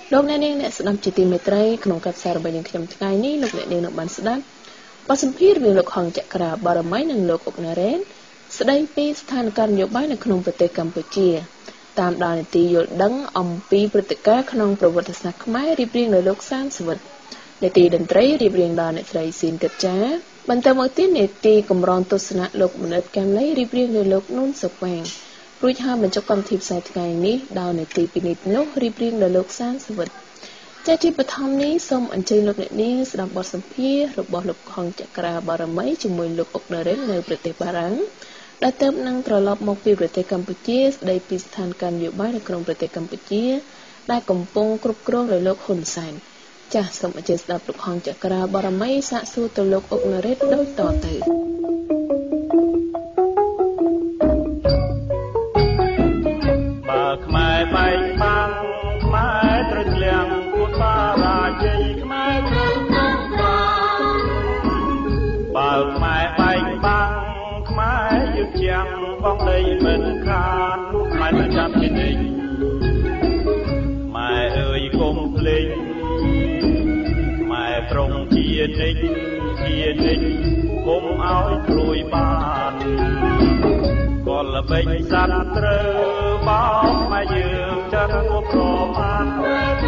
លោកអ្នកនាងអ្នកស្ដាប់ជាទីមេត្រីក្នុងកັບសាររបស់យើងខ្ញុំថ្ងៃនេះលោកអ្នកនាងនឹងបានស្ដាប់បទសម្ភាសន៍រវាងលោកហងចក្រាបារមីនិងលោកអុកណារ៉េនស្ដីពីស្ថានភាពនយោបាយនៅក្នុងប្រទេសកម្ពុជាតាមដាននីតិយល់ដឹងអំពីព្រឹត្តិការណ៍ក្នុងប្រវត្តិសាស្ត្រខ្មែររៀបរៀងដោយលោកសានសវិតនីតិតន្ត្រីរៀបរៀងដោយអ្នកស្រីស៊ីនកិតចាបន្តមកទៀតនីតិកម្រងទស្សនៈលោកមនិតកែមលីរៀបរៀងដោយលោកនួនសុវាងរួចហើយបញ្ចប់កម្មវិធីផ្សាយថ្ងៃនេះដោយនីតិពិនិត្យនោះរៀបរៀងដោយលោកសានសវិតជាទីបឋមនេះសូមអញ្ជើញលោកអ្នកនាងស្ដាប់បទសម្ភាសន៍របស់លោកហងចក្រាបារមីជាមួយលោកអុកណារ៉េននៅប្រទេសបារាំងដែលទើបនឹងត្រឡប់មកពីប្រទេសកម្ពុជាស្ដីពីស្ថានភាពនយោបាយនៅក្នុងប្រទេសកម្ពុជាដែលកំពុងគ្រប់គ្រងដោយលោកហ៊ុនសែនចាសសូមអញ្ជើញស្ដាប់លោកហងចក្រាបារមីសាកសួរទៅលោកអុកណារ៉េនដូចតទៅខ្មែរបែកបាំងខ្មែរត្រូវលៀងពួតបារាជ័យខ្មែរត្រូវต้องបានបើខ្មែរបែកបាំងខ្មែរយើងជាងបងដីមិនខាននោះខ្មែរប្រចាំជានិច្ចម៉ែអើយកុំភ្លេចម៉ែប្រុងជានិច្ចកុំឲ្យព្រួយបានក៏ល្បិចសត្វត្រូវបោកមកយើងចាត់គប់ប្រមាណ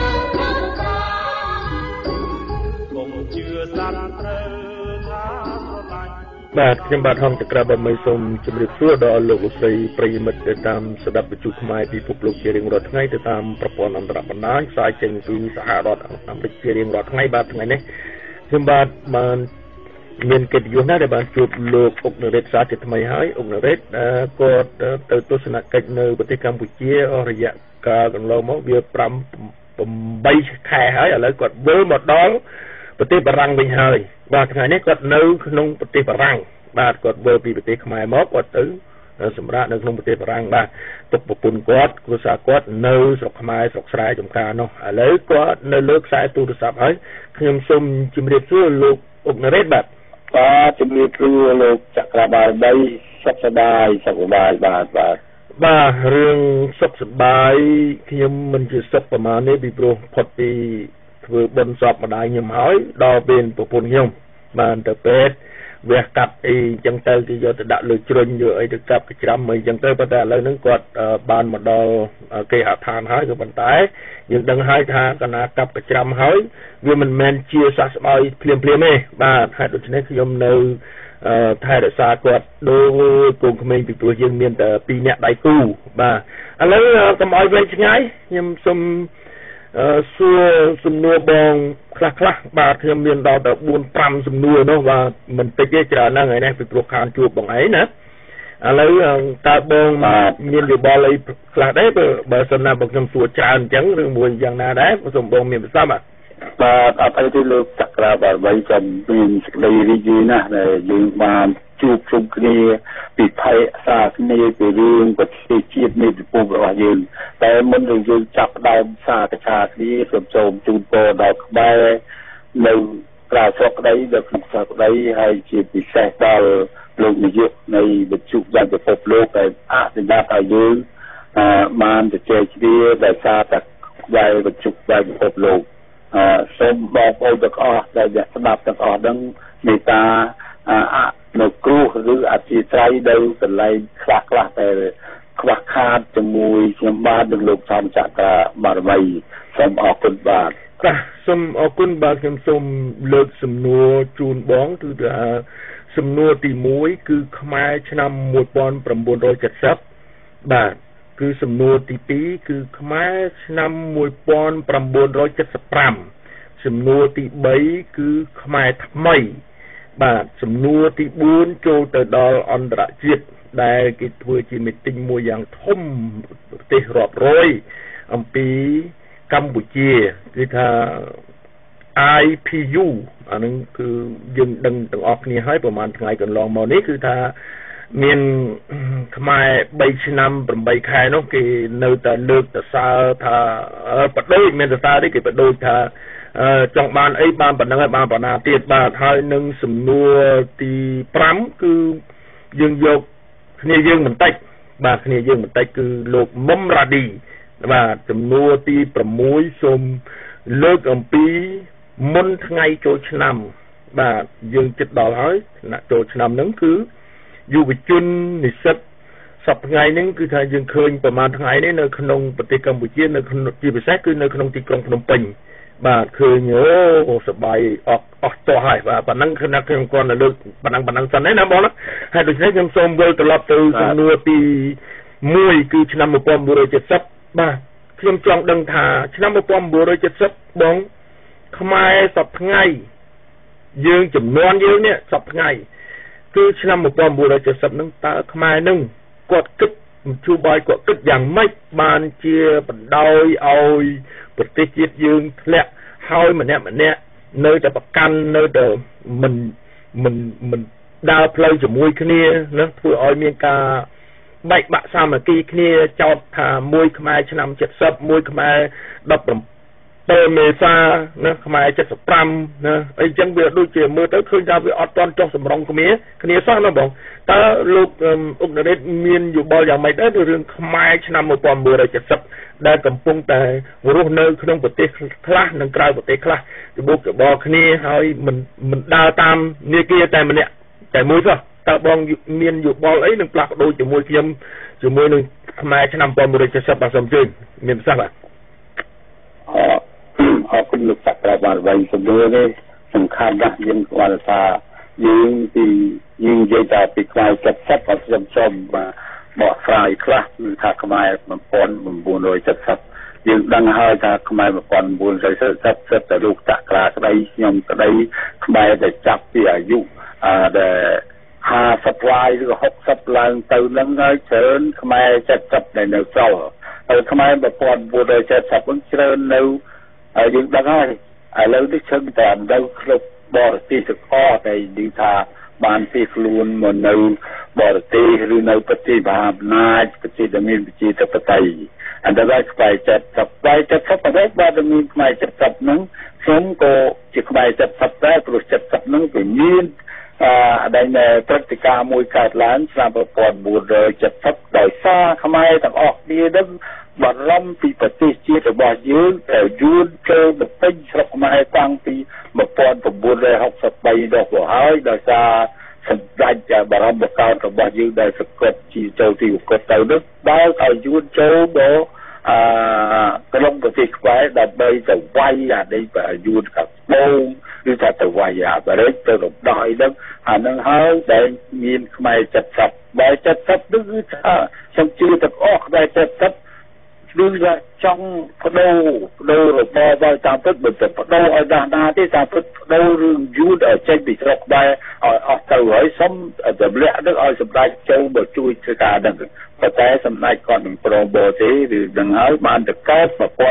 កុំជឿសត្វត្រូវថាស្រឡាញ់បាទខ្ញុំបាទហងចក្រាបារមីសូមជម្រាបសួរដល់លោកលោកស្រីប្រិយមិត្តដែលតាមស្ដាប់វិទ្យុខ្មែរពិភពលោកជារៀងរាល់ថ្ងៃទៅតាមប្រព័ន្ធអន្តរបណ្ដាញផ្សាយចេញពីសហរដ្ឋអាមេរិកជារៀងរាល់ថ្ងៃបាទថ្ងៃនេះខ្ញុំបាទបានមានកិត្តិយសណាស់ដែលបានជួបលោកអុកណារ៉េតសាជាថ្មីហើយអុកណារ៉េតគាត់ទៅទស្សនកិច្ចនៅប្រទេសកម្ពុជាអស់រយៈកាលកន្លងមកវា8ខែហើយឥឡូវគាត់វិលមកដល់ប្រទេសបារាំងវិញហើយបាទថ្ងៃនេះគាត់នៅក្នុងប្រទេសបារាំងបាទគាត់វិលពីប្រទេសខ្មែរមកគាត់ទៅសម្រាប់នៅក្នុងប្រទេសបារាំងបាទទុកប្រពន្ធគាត់គ្រួសារគាត់នៅស្រុកខ្មែរស្រុកស្រែចំការនោះឥឡូវគាត់នៅលើខ្សែទូរស័ព្ទហើយខ្ញុំសូមជម្រាបសួរលោកអុកណារ៉េតបាទជំរាបសួរលោកចក្រាបារមីសុខសប្បាយបាទរឿងសុខសប្បាយខ្ញុំមិនជាសុខប្រហែលនេះពីព្រោះផុតពីធ្វើបុណ្យសពម្ដាយខ្ញុំហើយដល់ពេលប្រពន្ធខ្ញុំបានទៅពេទ្យវះកាត់អីចឹងទៅគេយកទៅដាក់លើជ្រុញយកអីទៅកាប់កច្រាំអីចឹងទៅប៉ុន្តែឥឡូវហ្នឹងគាត់បានមកដល់គេហដ្ឋានហើយក៏ប៉ុន្តែយើងដឹងហើយថាកាលណាកាប់កច្រាំហើយវាមិនមែនជាសះស្បើយភ្លាមទេបាទហើយដូច្នេះខ្ញុំនៅថែរក្សាគាត់ដូចកូនក្មេងពីព្រោះយើងមានតែ2នាក់ដៃគូបាទឥឡូវកុំឲ្យវែងឆ្ងាយខ្ញុំសូមសួរសំណួរបងខ្លះបាទខ្ញុំមានដល់ទៅ4-5សំណួរនោះបាទមិនតិចទេច្រើនណាស់ថ្ងៃនេះពីព្រោះខានជួបបងឯងណាឥឡូវតើបងមានយោបល់អីខ្លះដែរបើសិនណាបងខ្ញុំសួរច្រើនអញ្ចឹងឬមួយយ៉ាងណាដែរសូមបងមានប្រសាសន៍បាទអត់អីទេលោកចក្រាបារមីចាំមានសេចក្តីរីករាយណាស់ដែលយើងបានជួបជុំគ្នាពិភាក្សាគ្នាពីរឿងប្រទេសជាតិនៃពិភពរបស់យើងតែមុននឹងយើងចាប់ផ្ដើមសារកថាគ្នាសូមជូនពរដល់ខ្មែរនៅក្រៅស្រុកក្តីនៅក្នុងស្រុកក្តីហើយជាពិសេសដល់លោកនាយកនៃវិទ្យុយ៉ាងពិភពលោកដែលអនុញ្ញាតឲ្យយើងបានទៅជែកគ្នាដោយសារតែដែលវិទ្យុយ៉ាងពិភពលោកសូមបងប្អូនទាំងអស់ដែលស្ដាប់ទាំងអស់ហ្នឹងមេត្តានៅគ្រូឬអធិស្ឋាននៅកន្លែងខ្លះតែខ្វះខាតជាមួយខ្ញុំបាទនឹងលោកសំចក្រាបារមីសូមអរគុណបាទសូមអរគុណបាទខ្ញុំសូមលើកសំណួរជូនបងគឺថាសំណួរទី1គឺខ្មែរឆ្នាំ1970បាទគឺសំណួរទី2គឺខ្មែរឆ្នាំ1975សំណួរទី3គឺខ្មែរថ្មីបាទសំណួរទី4ចូលទៅដល់អន្តរជាតិដែលគេធ្វើជាមីទីងមួយយ៉ាងធំប្រទេសរាប់រយអំពីកម្ពុជាគឺថា IPU អានឹងគឺយើងដឹងទាំងអស់គ្នាហើយប្រហែលថ្ងៃកន្លងមកនេះគឺថាមានខ្មែរ3ឆ្នាំ8ខែនោះគេនៅតែលើកទៅសើថាបដូរមានសរសើរនេះគេបដូរថាចង់បានអីបានប៉ុណ្ណឹងហើយបានប៉ុណ្ណាទៀតបាទហើយនឹងសំណួរទី5គឺយើងយកគ្នាយើងបន្តិចបាទគ្នាយើងបន្តិចគឺលោកមុំរ៉ាឌីបាទចំនួនទី6សូមលើកអំពីមុនថ្ងៃចូលឆ្នាំបាទយើងចិត្តដល់ហើយណាចូលឆ្នាំហ្នឹងគឺយុវជននិស្សិតសប្តាហ៍នេះគឺថាយើងឃើញប្រហែលថ្ងៃនេះនៅក្នុងប្រទេសកម្ពុជានៅក្នុងជាពិសេសគឺនៅក្នុងទីក្រុងភ្នំពេញបាទឃើញអូសប្បាយអស់តោះហើយបាទប៉ុណ្ណឹងខ្ញុំគាត់នៅលើកប៉ុណ្ណឹងសិនណាបងណាហើយដូច្នេះខ្ញុំសូមវិលត្រឡប់ទៅសំណួរទី1គឺឆ្នាំ1970បាទខ្ញុំចង់ដឹងថាឆ្នាំ1970បងខ្មែរសប្តាហ៍ថ្ងៃយើងចំនួនយើងនេះសប្តាហ៍ថ្ងៃគឺឆ្នាំ1970ហ្នឹងតើខ្មែរហ្នឹងគាត់គិតជួបបាយគាត់គិតយ៉ាងម៉េចបានជាបណ្ដោយឲ្យប្រទេសជាតិយើងធ្លាក់ហើយម្នាក់នៅតែប្រកាន់នៅតែមិនដើរផ្លូវជាមួយគ្នាណាធ្វើឲ្យមានការបែកបាក់សាមគ្គីគ្នាចោទថាមួយខ្មែរឆ្នាំ70មួយខ្មែរ17មេសាណាខ្មែរ75ណាអីចឹងវាដូចជាមើលទៅឃើញថាវាអត់ទាន់ចុះសម្រងគ្នាសោះណាបងតើលោកអុកណារ៉េតមានយោបល់យ៉ាងម៉េចដែររឿងខ្មែរឆ្នាំ1970ដែលកំពុងតែរស់នៅក្នុងប្រទេសខ្លះនិងក្រៅប្រទេសខ្លះច្បុកច្បល់គ្នាហើយមិនដើរតាមនាគាតែម្នាក់តែមួយសោះតើបងមានយោបល់អីនឹងផ្លាស់ប្ដូរជាមួយខ្ញុំជាមួយនឹងខ្មែរឆ្នាំ1970បាទសូមជឿមានប្រសាសន៍បាទអរគុណលោកសក្តិបាទវិញសំដៅនេះសំខាន់ណាស់យើងគាត់ថាយើងនិយាយតែពីខ្មែរ70អត់ខ្ញុំសូមបកស្រាយខ្លះគឺថាខ្មែរ1970យើងដឹងហើយថាខ្មែរ1970តែលោកចក្រាក្តីខ្ញុំក្តីខ្មែរដែលចាប់ពីអាយុដែល50ឡាយឬ60ឡើងទៅនឹងហើយច្រើនខ្មែរ70ដែលនៅសល់ហើយខ្មែរ1970វិញច្រើននៅយើងដឹងហើយឥឡូវនេះឈឹងតែនៅគ្រប់បរទេសទាំងអស់តែនិយាយថាបានពីខ្លួនមកនៅបរទេសឬនៅប្រទេសមហាអំណាចប្រទេសដែលមានប្រជាធិបតេយ្យអន្តរជាតិខ្មែរ70ប្រទេសបាទមានខ្មែរ70ហ្នឹងខ្ញុំក៏ជាខ្មែរ70ដែរព្រោះ70ហ្នឹងវាមានដែលព្រឹត្តិការណ៍មួយកើតឡើងឆ្នាំ1970ដោយសារខ្មែរទាំងអស់គ្នានឹងបារម្ភពីប្រទេសជាតិរបស់យើងដែលយួនចូលទៅពេញស្រុកខ្មែរតាំងពី1963ដល់ទៅហើយដោយសារសម្ដេចបារម្ភបកោតរបស់យើងដែលសង្កត់ជាចូលទីវត្តទៅនោះបើឲ្យយួនចូលដល់ក្នុងប្រទេសខ្មែរដើម្បីទៅវាយអានេះយួនកាត់បូងឬថាទៅវាយអាបរិចទៅរំដោះអីហ្នឹងអាហ្នឹងហើយដែលមានខ្មែរ70បើ70នោះគឺថាខ្ញុំជឿទាំងអស់ខ្មែរ70គឺថាចង់បដូររបបឲ្យតាមពិតមិនទៅបដូរឲ្យដាស់ណាទេតាមពិតបដូររឿងយួនឲ្យចេញពីស្រុកដែរឲ្យអស់ទៅហើយសុំតម្លាក់នឹងឲ្យសម្ដេចចូលមកជួយធ្វើការហ្នឹងប៉ុន្តែសម្ដេចគាត់មិនព្រមបរទេឬនឹងហើយបានទៅកើត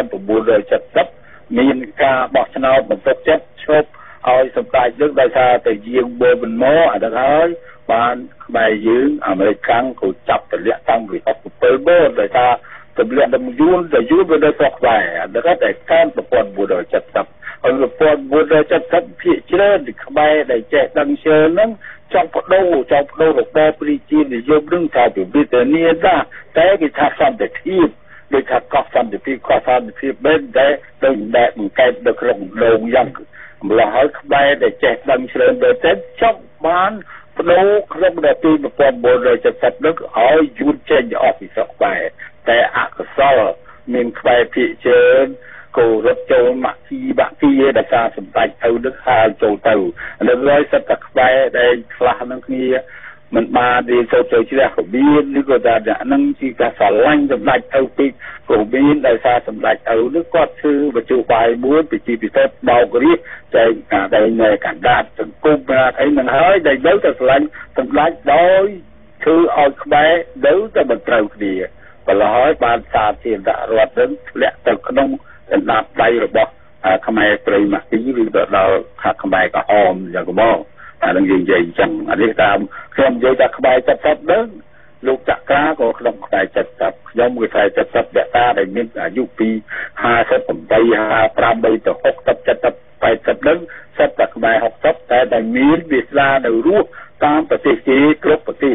1970មានការបោះឆ្នោតបន្ទុកចិត្តឈប់ឲ្យសម្ដេចនឹងដោយសារតែយាងបូមិនមកអាហ្នឹងហើយបានខ្មែរយើងអាមេរិកខាងក៏ចាប់តម្លាក់តាំងពី67ម៉ោងដោយសារទម្លាក់ដល់យួនវានៅស្រុកដែរដល់តែកាល1970ហើយ1970ភាគច្រើនខ្មែរដែលចេះដឹងជើហ្នឹងចង់បដូររបបប្រជានិយមនឹងថាពីវិធានាដែរតែគេថាសន្តិភាពដូចថាកោះសន្តិភាពមែនតែដូចដែលបង្កើតនៅក្នុងដងយ៉ាងម្ល៉េះហើយខ្មែរដែលចេះដឹងច្រើនទៅតែចង់បានបដូរក្នុងនាទី1970នោះឲ្យយួនចេញអស់ពីស្រុកខ្មែរតែអកុសលមានខ្មែរភាគច្រើនក៏រត់ចូលបាក់គីដែលការសម្ដេចទៅនឹងហើយចូលទៅឥឡូវហើយសិតតែខ្មែរដែលខ្លះនឹងគ្នាមិនបានរៀនចូលជ្រះក៏មានឬក៏ថាអ្នកនឹងជាការស្រឡាញ់សម្ដេចទៅពីក៏មានដោយសារសម្ដេចទៅនោះគាត់ធ្វើបច្ចុប្បន្នមួយពីពិសេសបោករៀបចែកការដែលនៅកណ្ដាលសង្គមអីនឹងហើយដែលនៅតែស្រឡាញ់សម្ដេចដោយធ្វើឲ្យខ្មែរនៅតែមិនត្រូវគ្នាបន្លោហើយបានសាធារណរដ្ឋនឹងធ្លាក់ទៅក្នុងកណ្ដាប់ដៃរបស់ខ្មែរព្រៃម៉ាស៊ីឬទៅដល់ខ្មែរក្រហមយ៉ាងកុំអានឹងយើងនិយាយអញ្ចឹងអានេះតាមខ្ញុំនិយាយថាខ្មែរ70នឹងលោកចក្រាក៏ក្នុងខ្មែរ70ខ្ញុំគឺខ្មែរ70អ្នកតាដែលមានអាយុពី58 55ទៅ60 70 80នឹងសិតតែខ្មែរ60តែមានវាសនានៅរស់តាមប្រទេសគេគ្រប់ប្រទេស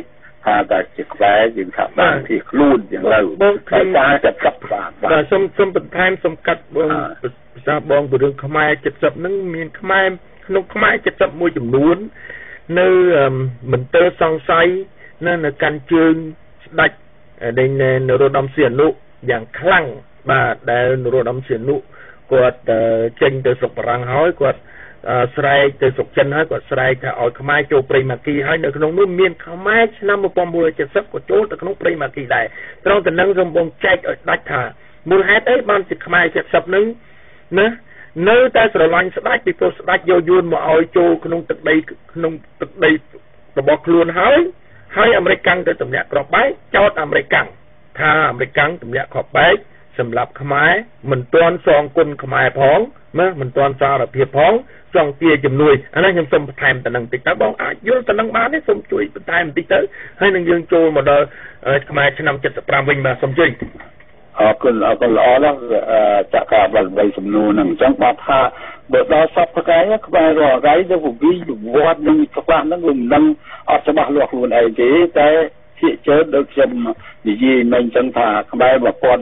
ថាតែជាខ្សែយើងថាបានពីខ្លួនយ៉ាងទៅតែការចាត់កាប់បាទសូមបន្ថែមសំកាត់បងភាសាបងពីរឿងខ្មែរ70ហ្នឹងមានខ្មែរក្នុងខ្មែរ70មួយចំនួននៅមន្ទិលសង្ស័យនៅកាន់ជើងស្ដេចដែលនរោត្តមសីហនុយ៉ាងខ្លាំងបាទដែលនរោត្តមសីហនុគាត់ចេញទៅស្រុកបារាំងហើយគាត់ស្រែកទៅស្រុកចិនហើយគាត់ស្រែកថាឲ្យខ្មែរចូលព្រៃម៉ាគីហើយនៅក្នុងនោះមានខ្មែរឆ្នាំ1970ក៏ចូលទៅក្នុងព្រៃម៉ាគីដែរត្រង់ទៅនឹងសូមបងចែកឲ្យដាច់ថាមូលហេតុអីបានជាខ្មែរ70នឹងណានៅតែស្រឡាញ់ស្ដេចពីព្រោះស្ដេចយកយួនមកឲ្យចូលក្នុងទឹកដីរបស់ខ្លួនហើយអាមេរិកកាំងទៅទម្លាក់គ្រាប់បែកចោតអាមេរិកកាំងថាអាមេរិកកាំងទម្លាក់គ្រាប់បែកសម្រាប់ខ្មែរមិនទាន់សងគុណខ្មែរផងណាមិនទាន់សារភាពផងចង់ទាជំនួយអានេះខ្ញុំសូមបន្ថែមទៅនឹងតិចតើបងអាចយល់ទៅនឹងបានទេសូមជួយបន្ថែមបន្តិចទៅហើយនឹងយើងចូលមកដល់ខ្មែរឆ្នាំ75វិញបាទសូមជួយអរគុណល្អណាស់ចក្របាលបីសំណួរហ្នឹងអញ្ចឹងបាទថាបើដល់សប្តាហ៍ខ្មែររកថ្ងៃទៅវិវត្តនឹងខ្លះហ្នឹងវាមិនដឹងអត់ច្បាស់លាស់ខ្លួនឯងទេតែភាគច្រើនដូចខ្ញុំនិយាយមិញអញ្ចឹងថាខ្មែរ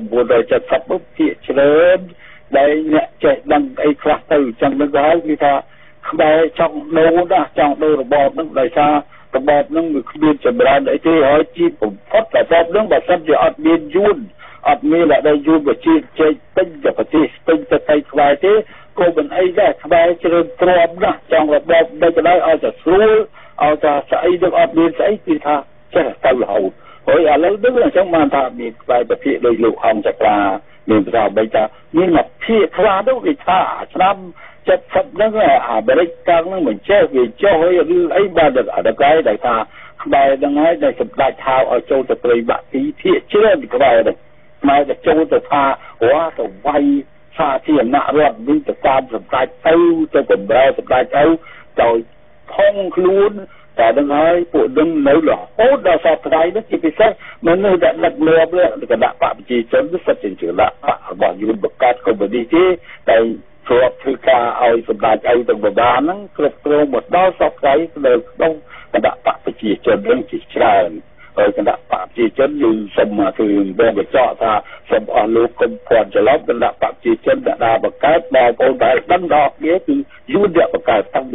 1970ភាគច្រើនដែលអ្នកចេះដឹងអីខ្លះទៅអញ្ចឹងនឹងហើយគឺថាខ្មែរចង់ដូរណាចង់ដូររបបហ្នឹងដោយសាររបបហ្នឹងវាគ្មានចម្រើនអីទេហើយជាបំផុតរបបហ្នឹងបើសិនជាអត់មានយួនអត់មានដែលយួនប្រជាជ័យពេញទៅប្រទេសពេញទៅតែខ្មែរទេក៏មិនអីដែរខ្មែរជ្រើទ្រាំណាស់ចង់របបដូចទៅឲ្យតែស្រួលឲ្យតែស្អីនឹងអត់មានស្អីគឺថាចេះទៅរហូតហើយឥឡូវនេះអញ្ចឹងបានថាមានខ្សែប្រភេទដោយលោកអង្គចក្រាមានប្រសាបីថាមានមកភាគខ្លះទៅគេថាឆ្នាំ70ហ្នឹងអាមេរិកកាំងហ្នឹងមិនចេះវាចុះហើយឬអីបាទដល់កែដែលថាខ្មែរហ្នឹងហើយដែលសម្ដេចហៅឲ្យចូលទៅព្រៃបាក់ទីភាគច្រើនខ្មែរហ្នឹងខ្មែរទៅចូលទៅថាទៅវាយសាធារណរដ្ឋវិញទៅតាមសម្ដេចទៅបំរើសម្ដេចទៅដោយផុងខ្លួនតែដឹងហើយពួកនឹងនៅរហូតដល់សពថ្ងៃនេះជាពិសេសមនុស្សដែលដឹកនាំគណៈបកប្រជាជនសិទ្ធិជាលក្ខណៈរបស់យួនបង្កើតកុម្មុយនីសទេតែធ្លាប់ធ្វើការឲ្យសម្ដេចអីទៅបបាហ្នឹងគ្រប់គ្រងមកដល់សពថ្ងៃនៅក្នុងគណៈបកប្រជាជននឹងជាច្រើនហើយគណៈបកប្រជាជនយើងសូមគឺបងបញ្ជាក់ថាសូមអស់លោកកុំភ័ន្តច្រឡំគណៈបកប្រជាជនដែលបង្កើតបងប្អូនដែលដឹងដល់គ្នាគឺយួនដែលបង្កើតតាំងពី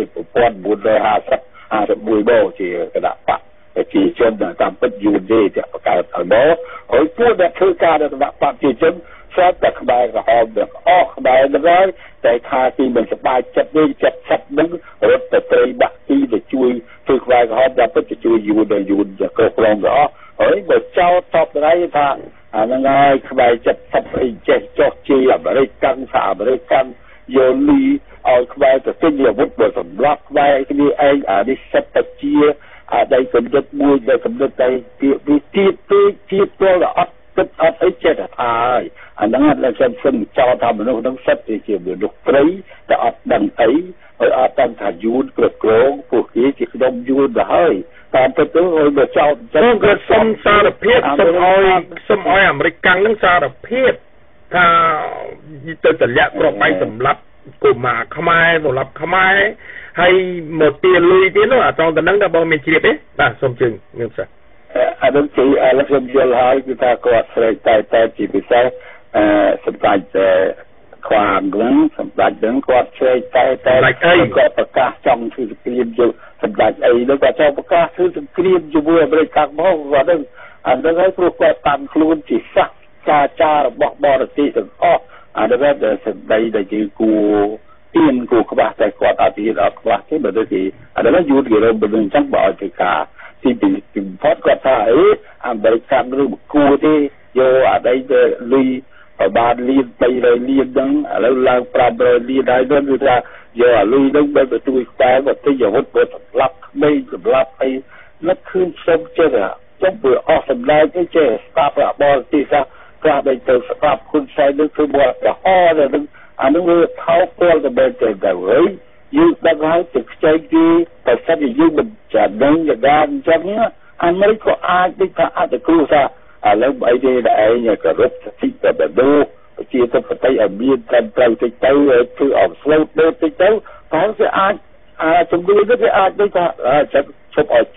1950 51បជាគណៈបកប្រជាជនតាមពិតយូរទេតែបង្កើតឲ្យមកហើយពួកដែលធ្វើការនៅគណៈបកប្រជាជនស្រាប់តែខ្មែរក្រហមទាំងអស់ខ្មែរនឹងហើយតែថាទីមិនសប្បាយចិត្តទេ70នឹងរត់ទៅព្រៃបាក់ទីទៅជួយធ្វើខ្មែរក្រហមដល់ពិតទៅជួយយូរគ្រប់គ្រងទៅអស់ហើយបើចោតតបដៃថាអាហ្នឹងហើយខ្មែរ70អីចេះចោះជាអាមេរិកកាំងសហអាមេរិកកាំងយកលីឲ្យខ្មែរទៅទិញអាវុធបើសម្រាប់ខ្មែរគ្នាឯងអានេះសិតតែជាអាដៃកំណត់មួយដែលកំណត់តែវាទៀតពេកទៀតទៅអត់ទឹកអត់អីចេះតែថាហើយអាហ្នឹងអត់ខ្ញុំចោលថាមនុស្សហ្នឹងសិតតែជាមនុស្សព្រៃតែអត់ដឹងអីហើយអត់ដឹងថាយួនគ្រប់គ្រងពួកគេជាក្រុមយួនទៅហើយតាមពិតទៅហើយបើចោលចឹងក៏សុំសារភាពសុំឲ្យអាមេរិកកាំងហ្នឹងសារភាពថាទៅទម្លាក់គ្រាប់បែកសម្រាប់កុមារខ្មែរសម្រាប់ខ្មែរហើយមកទាលុយទៀតនោះអាត្រង់ទៅនឹងតើបងមានជ្រាបទេបាទសូមជើងមានផ្សាអានោះគឺឥឡូវខ្ញុំយល់ហើយគឺថាគាត់ស្រែកតែជាពិសេសសម្ដេចខ្វាងហ្នឹងសម្ដេចហ្នឹងគាត់ស្រែកតែគាត់ប្រកាសចង់ធ្វើសង្គ្រាមយកសម្ដេចអីនោះគាត់ចង់ប្រកាសធ្វើសង្គ្រាមជាមួយអាមេរិកខាងមកគាត់ហ្នឹងអានោះហើយព្រោះគាត់តាមខ្លួនជាសាសការចាររបស់បរទេសទាំងអស់អានោះដែលសម្ដីដែលជាគួរទៀនគួរក្បាស់តែគាត់អត់ទៀនអត់ក្បាស់ទេបើដូចជាអានោះយូរគេរំบึងអញ្ចឹងបើឲ្យធ្វើការទីផតគាត់ថាអីអាមេរិកកាំងឬមកគួរទេយកអាដីទៅលុយបានលាន300លានហ្នឹងឥឡូវឡើង500លានហើយនោះគឺថាយកអាលុយហ្នឹងទៅជួយខ្សែមកទិញអាវុធបើសម្លាប់ក្មេងសម្លាប់អីនឹកឃើញខ្ញុំចេះចុះព្រោះអស់សម្ដែងអីចេះស្ដាប់បរទេសខ្លះដែលទៅស្ដាប់គុណផ្សេងនឹងគឺមកកុហកហ្នឹងអានោះវាថោកពលទៅបែបទៅហើយយើងដឹងហើយទៅខ្ចីគេបើសិនជាយើងមិនចាំដឹងយ៉ាងណាអញ្ចឹងអាមេរិកក៏អាចដូចថាអត្តគ្រូថាឥឡូវអីទេដែលឯងក៏រត់សិទ្ធិទៅបដូរប្រជាធិបតេយ្យឲ្យមានត្រឹមត្រូវតិចទៅគឺអត់ស្លូតដេតតិចទៅតែវាអាចជំនួយនេះវាអាចដូចថាចិត្តឈប់ឲ្យជួបម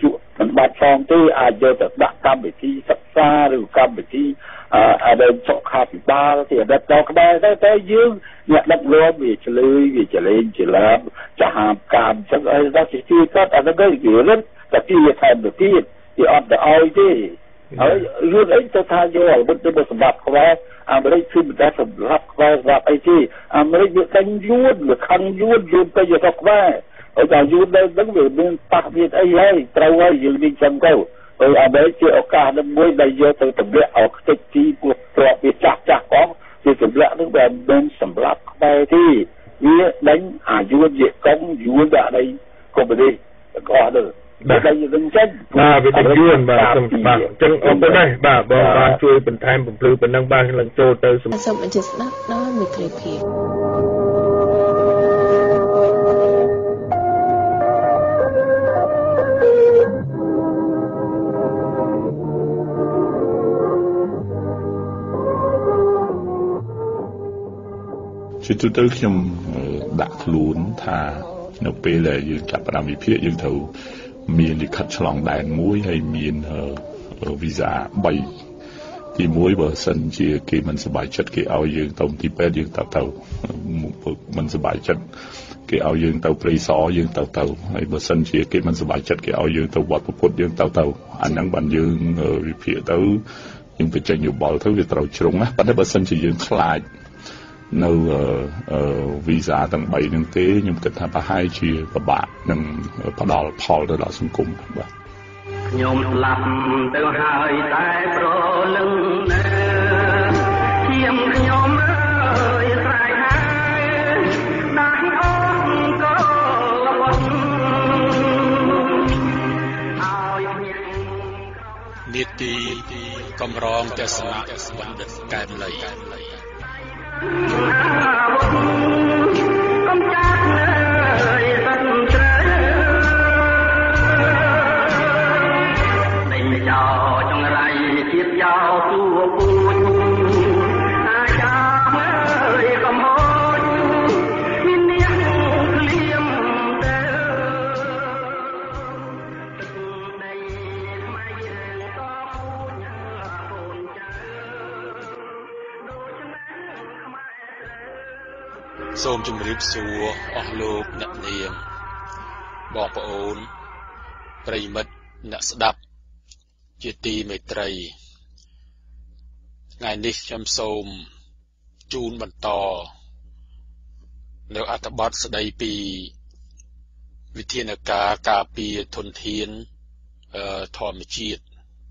มันบัดฟองที่อาจจะดักกรรมไปที่ศึกษาหรือกรรมไปที่เดินสกขาพิบาลที่ดัดดอกได้แต่ยืงเนี่ยดักรวมวิจเลยวิจเลนจิลาจะหามการสักอะไรสักที่ก็อันนั้นก็อยู่เรื่องแต่ที่จะทำแบบที่อดเอาที่เรื่องไอ้จะทานโย่บนเป็นสมบัติเขาไว้ไม่ได้ขึ้นแต่สำหรับไว้สำหรับไอ้ที่ไม่ได้ยุดยุดหรือคันยุดไปอยู่กับไว้จะยุดได้ตั้งแต่เรื่องปักเบียดไอ้ไรเต้าไว้อยู่ในจังเก้าไม่ได้เจอโอกาสนั้นมวยได้เยอะตั้งแต่เบี้ยออกจากที่ปวดตัวไปจากของที่สำหรับนึกแบบเป็นสำหรับไปที่นี้đánhยุดเยอะก้องยุดอะไรก็ไม่ได้ก็เลยได้ยินชัดวิธียื่นสมบัติจังเอาไปได้บ้านช่วยเป็นไทม์ผมพลือเป็นนั่งบ้านหลังโจเตอร์สมบัติจะนับน้อยมีใครเพียงชุดตัวខ្ញុំដាក់ខ្លួនថានៅពេលដែលយើងចាប់ផ្ដើមវិភាគយើងត្រូវមានលិខិតឆ្លងដែនមួយហើយមានវីសា3ទី1បើសិនជាគេមិនសប្បាយចិត្តគេឲ្យយើងទៅទីពេទ្យយើងទៅមិនសប្បាយចិត្តគេឲ្យយើងទៅព្រៃសរយើងទៅហើយបើសិនជាគេមិនសប្បាយចិត្តគេឲ្យយើងទៅវត្តពុទ្ធយើងទៅអាហ្នឹងបានយើងវិភាគទៅយើងបញ្ចេញយោបល់ទៅវាត្រូវជ្រុងណាប៉ុន្តែបើសិនជាយើងខ្លាចនៅវីសាទាំង3នឹងទេខ្ញុំគិតថាប្រហែលជាពិបាកនឹងផ្ដល់ផលទៅដល់សង្គមបាទខ្ញុំស្លាប់ទៅហើយតែប្រលឹងណាជាងខ្ញុំអើយស្រែកហើយដាស់អងក៏បត់ឲ្យនេតិកំរងទស្សនៈបណ្ឌិតកែមលីកំចាត់លើយសត្វត្រូវដេញចោចង្រៃជាតិចោទួពូជអាចអើយកំហូចមាននាងក្លៀមទៅដីស្មៃយើងតពូជកូនចៅសូមជម្រាបសួរអស់លោកអ្នកនាងបងប្អូនប្រិយមិត្តអ្នកស្ដាប់ជាទីមេត្រីថ្ងៃនេះខ្ញុំសូមជូនបន្តនៅអត្ថបទស្ដីពីវិធានការការពារធនធានធម្មជាតិ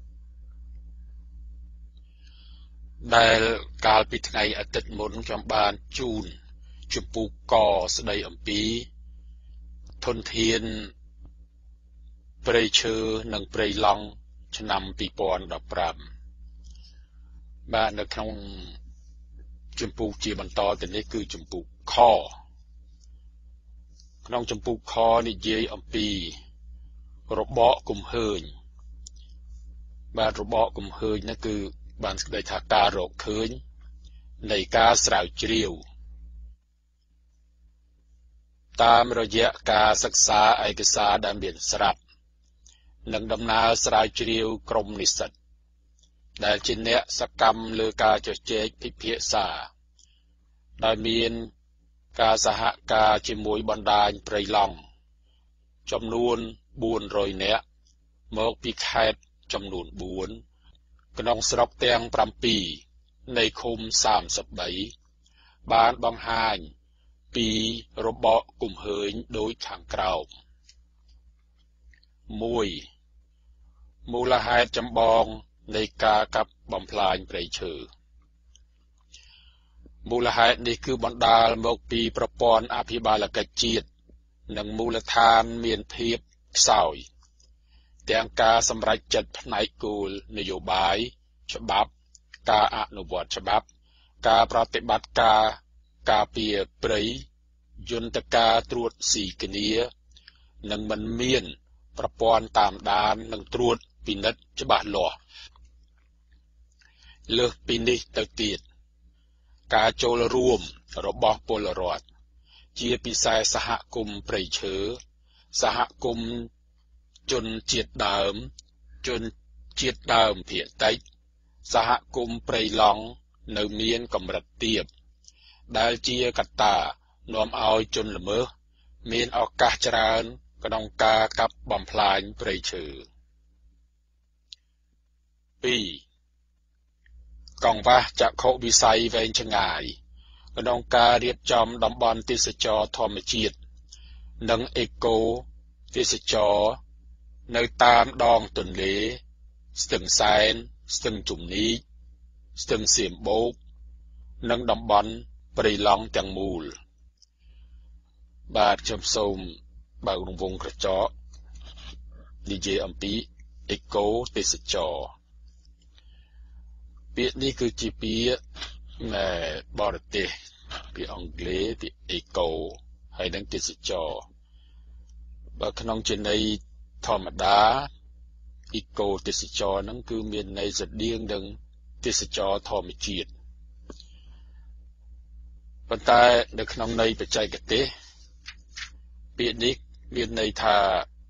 ដែលកាលពីថ្ងៃអាទិត្យមុនខ្ញុំបានជូនជំពូកកស្ដីអំពីធនធានព្រៃឈើនិងព្រៃឡង់ឆ្នាំ2015បាទនៅក្នុងជំពូកជាបន្តទៅនេះគឺជំពូកខក្នុងជំពូកខនិយាយអំពីរបកគំហើញបាទរបកគំហើញនោះគឺបានស្ដីថាការរកឃើញនៃការស្រាវជ្រាវតាមរយៈការសិក្សាឯកសារដែលមានស្រាប់និងដំណើរស្រាវជ្រាវក្រុមនិស្សិតដែលជាអ្នកសកម្មលើការជជែកពិភាក្សាដោយមានការសហការជាមួយបណ្ដាញព្រៃឡង់ចំនួន400នាក់មកពីខេត្តចំនួន4ក្នុងស្រុកទាំង7នៃឃុំ33បានបង្ហាញពីរបកគំហើញដូចខាងក្រោម1មូលហេតុចម្បងនៃការកាប់បំផ្លាញព្រៃឈើមូលហេតុនេះគឺបណ្ដាលមកពីប្រព័ន្ធអភិបាលកិច្ចជាតិនិងមូលដ្ឋានមានភាពខ្សោយទាំងការសម្រេចចិត្តផ្នែកគោលនយោបាយច្បាប់ការអនុវត្តច្បាប់ការប្រតិបត្តិការការពារព្រៃយន្តការត្រួតស៊ីគ្នានិងមិនមានប្រព័ន្ធតាមដាននិងត្រួតពិនិត្យច្បាស់លាស់លើសពីនេះទៅទៀតការចូលរួមរបស់ពលរដ្ឋជាពិសេសសហគមន៍ព្រៃឈើសហគមន៍ជនជាតិដើមភាគតិចសហគមន៍ព្រៃឡង់នៅមានកម្រិតទាបដែលជាកត្តានាំឲ្យជនល្មើសមានឱកាសច្រើនក្នុងការកាប់បំផ្លាញព្រៃឈើ 2. កង្វះចក្ខុវិស័យវែងឆ្ងាយក្នុងការរៀបចំតំបន់ទេសចរណ៍ធម្មជាតិនិងអេកូទេសចរណ៍នៅតាមដងទន្លេស្ទឹងសែនស្ទឹងជំនីកស្ទឹងសៀមបូកនិងតំបន់ព្រៃឡង់ទាំងមូលបាទខ្ញុំសូមបើករង្វង់ក្រចកនិយាយអំពីអេកូទេសចរណ៍ពាក្យនេះគឺជាពាក្យបរទេសពាក្យអង់គ្លេសពាក្យអេកូហើយនឹងទេសចរណ៍បើក្នុងជាន័យធម្មតាអេកូទេសចរណ៍ហ្នឹងគឺមានន័យស្រដៀងនឹងទេសចរណ៍ធម្មជាតិប៉ុន្តែនៅក្នុងន័យបច្ចេកទេសពាក្យនេះមានន័យថា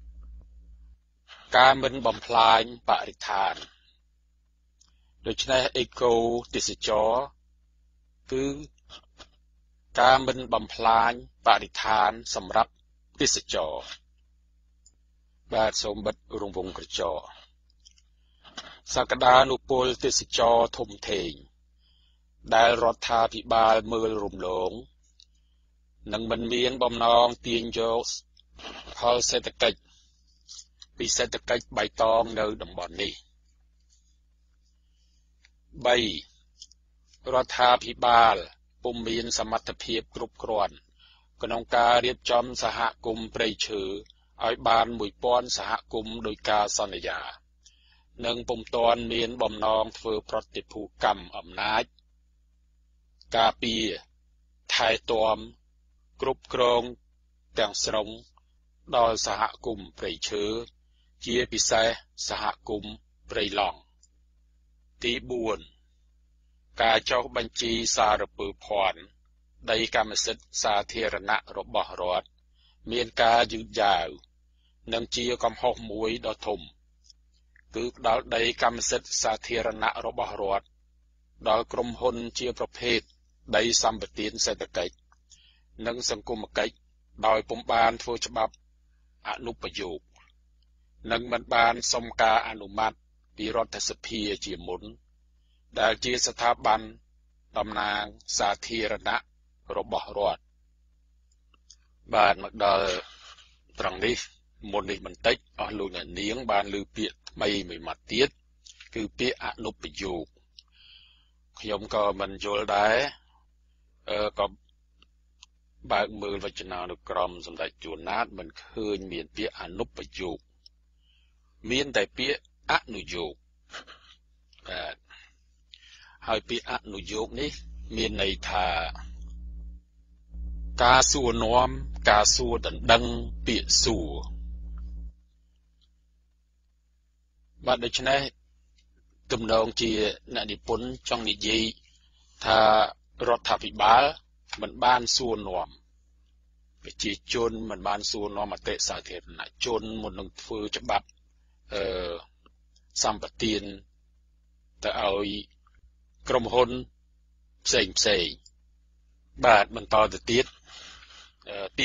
ការមិនបំផ្លាញបរិស្ថានដូច្នេះអេកូទេសចរណ៍គឺការមិនបំផ្លាញបរិស្ថានសម្រាប់ទេសចរណ៍បាទសូមបិទរង្វង់ក្រចកសក្តានុពលទេសចរណ៍ធំធេងដែលរដ្ឋាភិបាលមើលរំលងនិងមិនមានបំណងទាញយកផលសេដ្ឋកិច្ចពីសេដ្ឋកិច្ចបៃតងនៅតំបន់នេះ 3. រដ្ឋាភិបាលពុំមានសមត្ថភាពគ្រប់គ្រាន់ក្នុងការរៀបចំសហគមន៍ព្រៃឈើឲ្យបាន 1000 សហគមន៍ដោយការសន្យានិងពុំទាន់មានបំណងធ្វើប្រតិភូកម្មអំណាចការពារថែទាំគ្រប់គ្រងទាំងស្រុងដល់សហគមន៍ព្រៃឈើជាពិសេសសហគមន៍ព្រៃឡង់ទី 4 ការចុះបញ្ជីសារពើភ័ណ្ឌដីកម្មសិទ្ធិសាធារណៈរបស់រដ្ឋមានការយឺតយ៉ាវនិងជាកំហុសមួយដ៏ធំគឺផ្ដល់ដីកម្មសិទ្ធិសាធារណៈរបស់រដ្ឋដល់ក្រុមហ៊ុនជាប្រភេទដីសម្បត្តិសេដ្ឋកិច្ចនិងសង្គមគិច្ចដោយពុំបានធ្វើច្បាប់អនុប្រយោគនិងមិនបានសុំការអនុម័តពីរដ្ឋសភាជាមុនដែលជាស្ថាប័នតំណាងសាធារណៈរបស់រដ្ឋបាទមកដល់ត្រង់នេះមុននេះបន្តិចអស់លោកអ្នកនាងបានឮពាក្យថ្មីមួយម៉ាត់ទៀតគឺពាក្យអនុប្រយោគខ្ញុំក៏មិនយល់ដែរក៏បើកមើលវចនានុក្រមសម្ដេចជួនណាតមិនឃើញមានពាក្យអនុប្រយោគមានតែពាក្យអនុយោគបាទហើយពាក្យអនុយោគនេះមានន័យថាការសួរនាំការសួរដណ្ដឹងពាក្យសួរបាទដូច្នេះទំនងជាអ្នកនិពន្ធចង់និយាយថារដ្ឋាភិបាលមិនបានសួរនាំប្រជាជនមិនបានសួរនាំអតិសាធារណជនមុននឹងធ្វើច្បាប់សម្បត្តិទៅឲ្យក្រុមហ៊ុនផ្សេងបាទបន្តទៅទៀតទី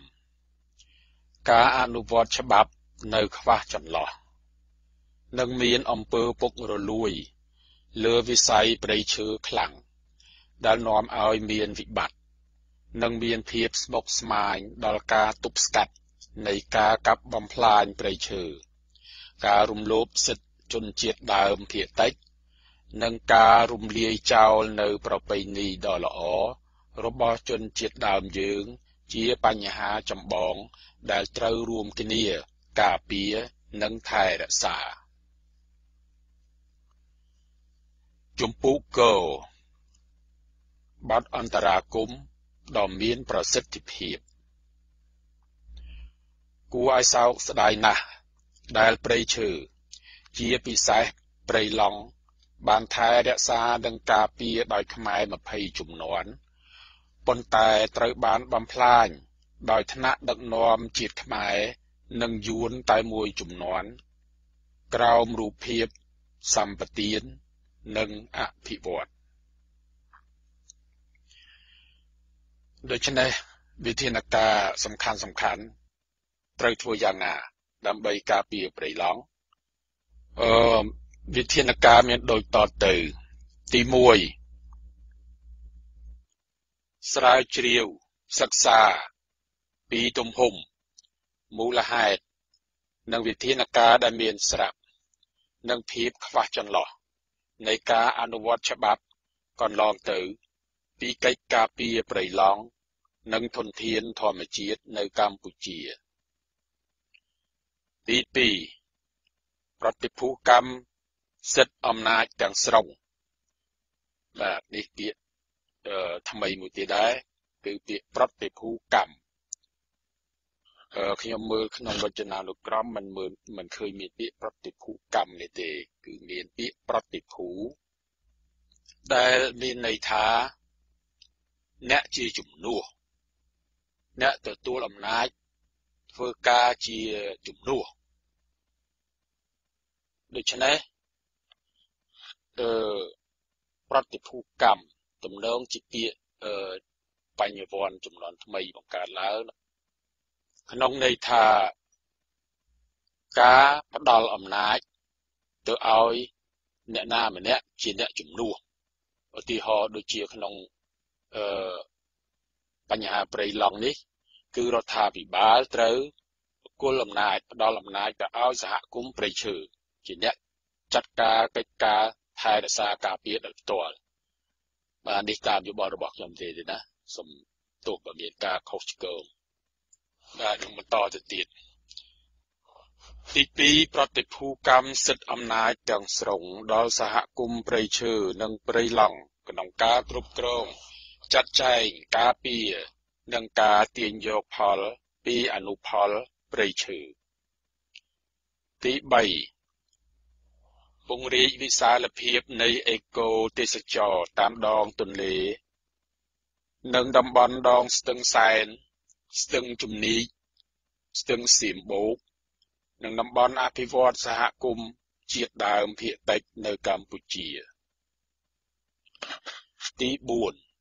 5 ការអនុវត្តច្បាប់នៅខ្វះចន្លោះនិងមានអំពើពុករលួយលើវិស័យព្រៃឈើខ្លាំងដែលនាំឲ្យមានវិបត្តិនិងមានភាពស្មុគស្មាញដល់ការទប់ស្កាត់នៃការកាប់បំផ្លាញព្រៃឈើការរំលោភសិទ្ធិជនជាតិដើមភាគតិចនិងការរំលាយចោលនៅប្រពៃណីដ៏ល្អរបស់ជនជាតិដើមយើងជាបញ្ហាចម្បងដែលត្រូវរួមគ្នាការពារនិងថែរក្សាជំពូកកបទអន្តរាគមន៍ដ៏មានប្រសិទ្ធភាពគួរឲ្យសោកស្ដាយណាស់ដែលព្រៃឈើជាពិសេសព្រៃឡង់បានថែរក្សានិងការពារដោយខ្មែរ20ជំនាន់ប៉ុន្តែត្រូវបានបំផ្លាញដោយថ្នាក់ដឹកនាំជាតិខ្មែរនឹងយួនតែមួយចំនួនក្រោមរូបភាពសម្បទាននិងអភិវឌ្ឍដូច្នេះវិធានការសំខាន់ត្រូវធ្វើយ៉ាងណាដើម្បីការពារព្រៃឡង់វិធានការមានដូចតទៅទី1ស្រាវជ្រាវសិក្សាពីទំហំមូលហេតុនិងវិធានការដែលមានស្រាប់និងភាពខ្វះចន្លោះនៃការអនុវត្តច្បាប់កន្លងទៅពីកិច្ចការពារព្រៃឡង់និងធនធានធម្មជាតិនៅកម្ពុជាទី2ប្រតិភូកម្មសិទ្ធិអំណាចទាំងស្រុងបាទនេះពាក្យថ្មីមួយទៀតដែរគឺពាក្យប្រតិភូកម្មខ្ញុំមើលក្នុងវចនានុក្រមមិនឃើញមានពាក្យប្រតិភូកម្មនេះទេគឺមានពាក្យប្រតិភូដែលមានន័យថាអ្នកជាជំនួសអ្នកទទួលអំណាចធ្វើការជាជំនួសដូច្នេះប្រតិភូកម្មទំនងជាពាក្យបញ្ញវន្តចំនួនថ្មីបង្កើតឡើងក្នុងន័យថាការផ្ដល់អំណាចទៅឲ្យអ្នកណាម្នាក់ជាអ្នកជំនួសឧទាហរណ៍ដូចជាក្នុងបញ្ហាព្រៃឡង់នេះគឺរដ្ឋាភិបាលត្រូវគុលអំណាចផ្ដល់អំណាចទៅឲ្យសហគមន៍ព្រៃឈើជាអ្នកចាត់ការកិច្ចការថែរក្សាការពារដោយផ្ទាល់បាទនេះតាមយោបល់របស់ខ្ញុំទេណាសូមទោសបើមានការខុសឆ្គងបាទនឹងបន្តទៅទៀតទី2ប្រតិភូកម្មសិទ្ធិអំណាចទាំងស្រុងដល់សហគមន៍ព្រៃឈើនិងព្រៃឡង់ក្នុងការគ្រប់គ្រងចាត់ចែងការពារនិងការទាញយកផលពីអនុផលព្រៃឈើទី3ពង្រីកវិសាលភាពនៃអេកូទេសចរណ៍តាមដងទន្លេនិងតំបន់ដងស្ទឹងសែនស្ទឹងជំនីកស្ទឹងសៀមបូកនិងតំបន់អភិវឌ្ឍសហគមន៍ជាតិដើមភាគតិចនៅកម្ពុជាទី4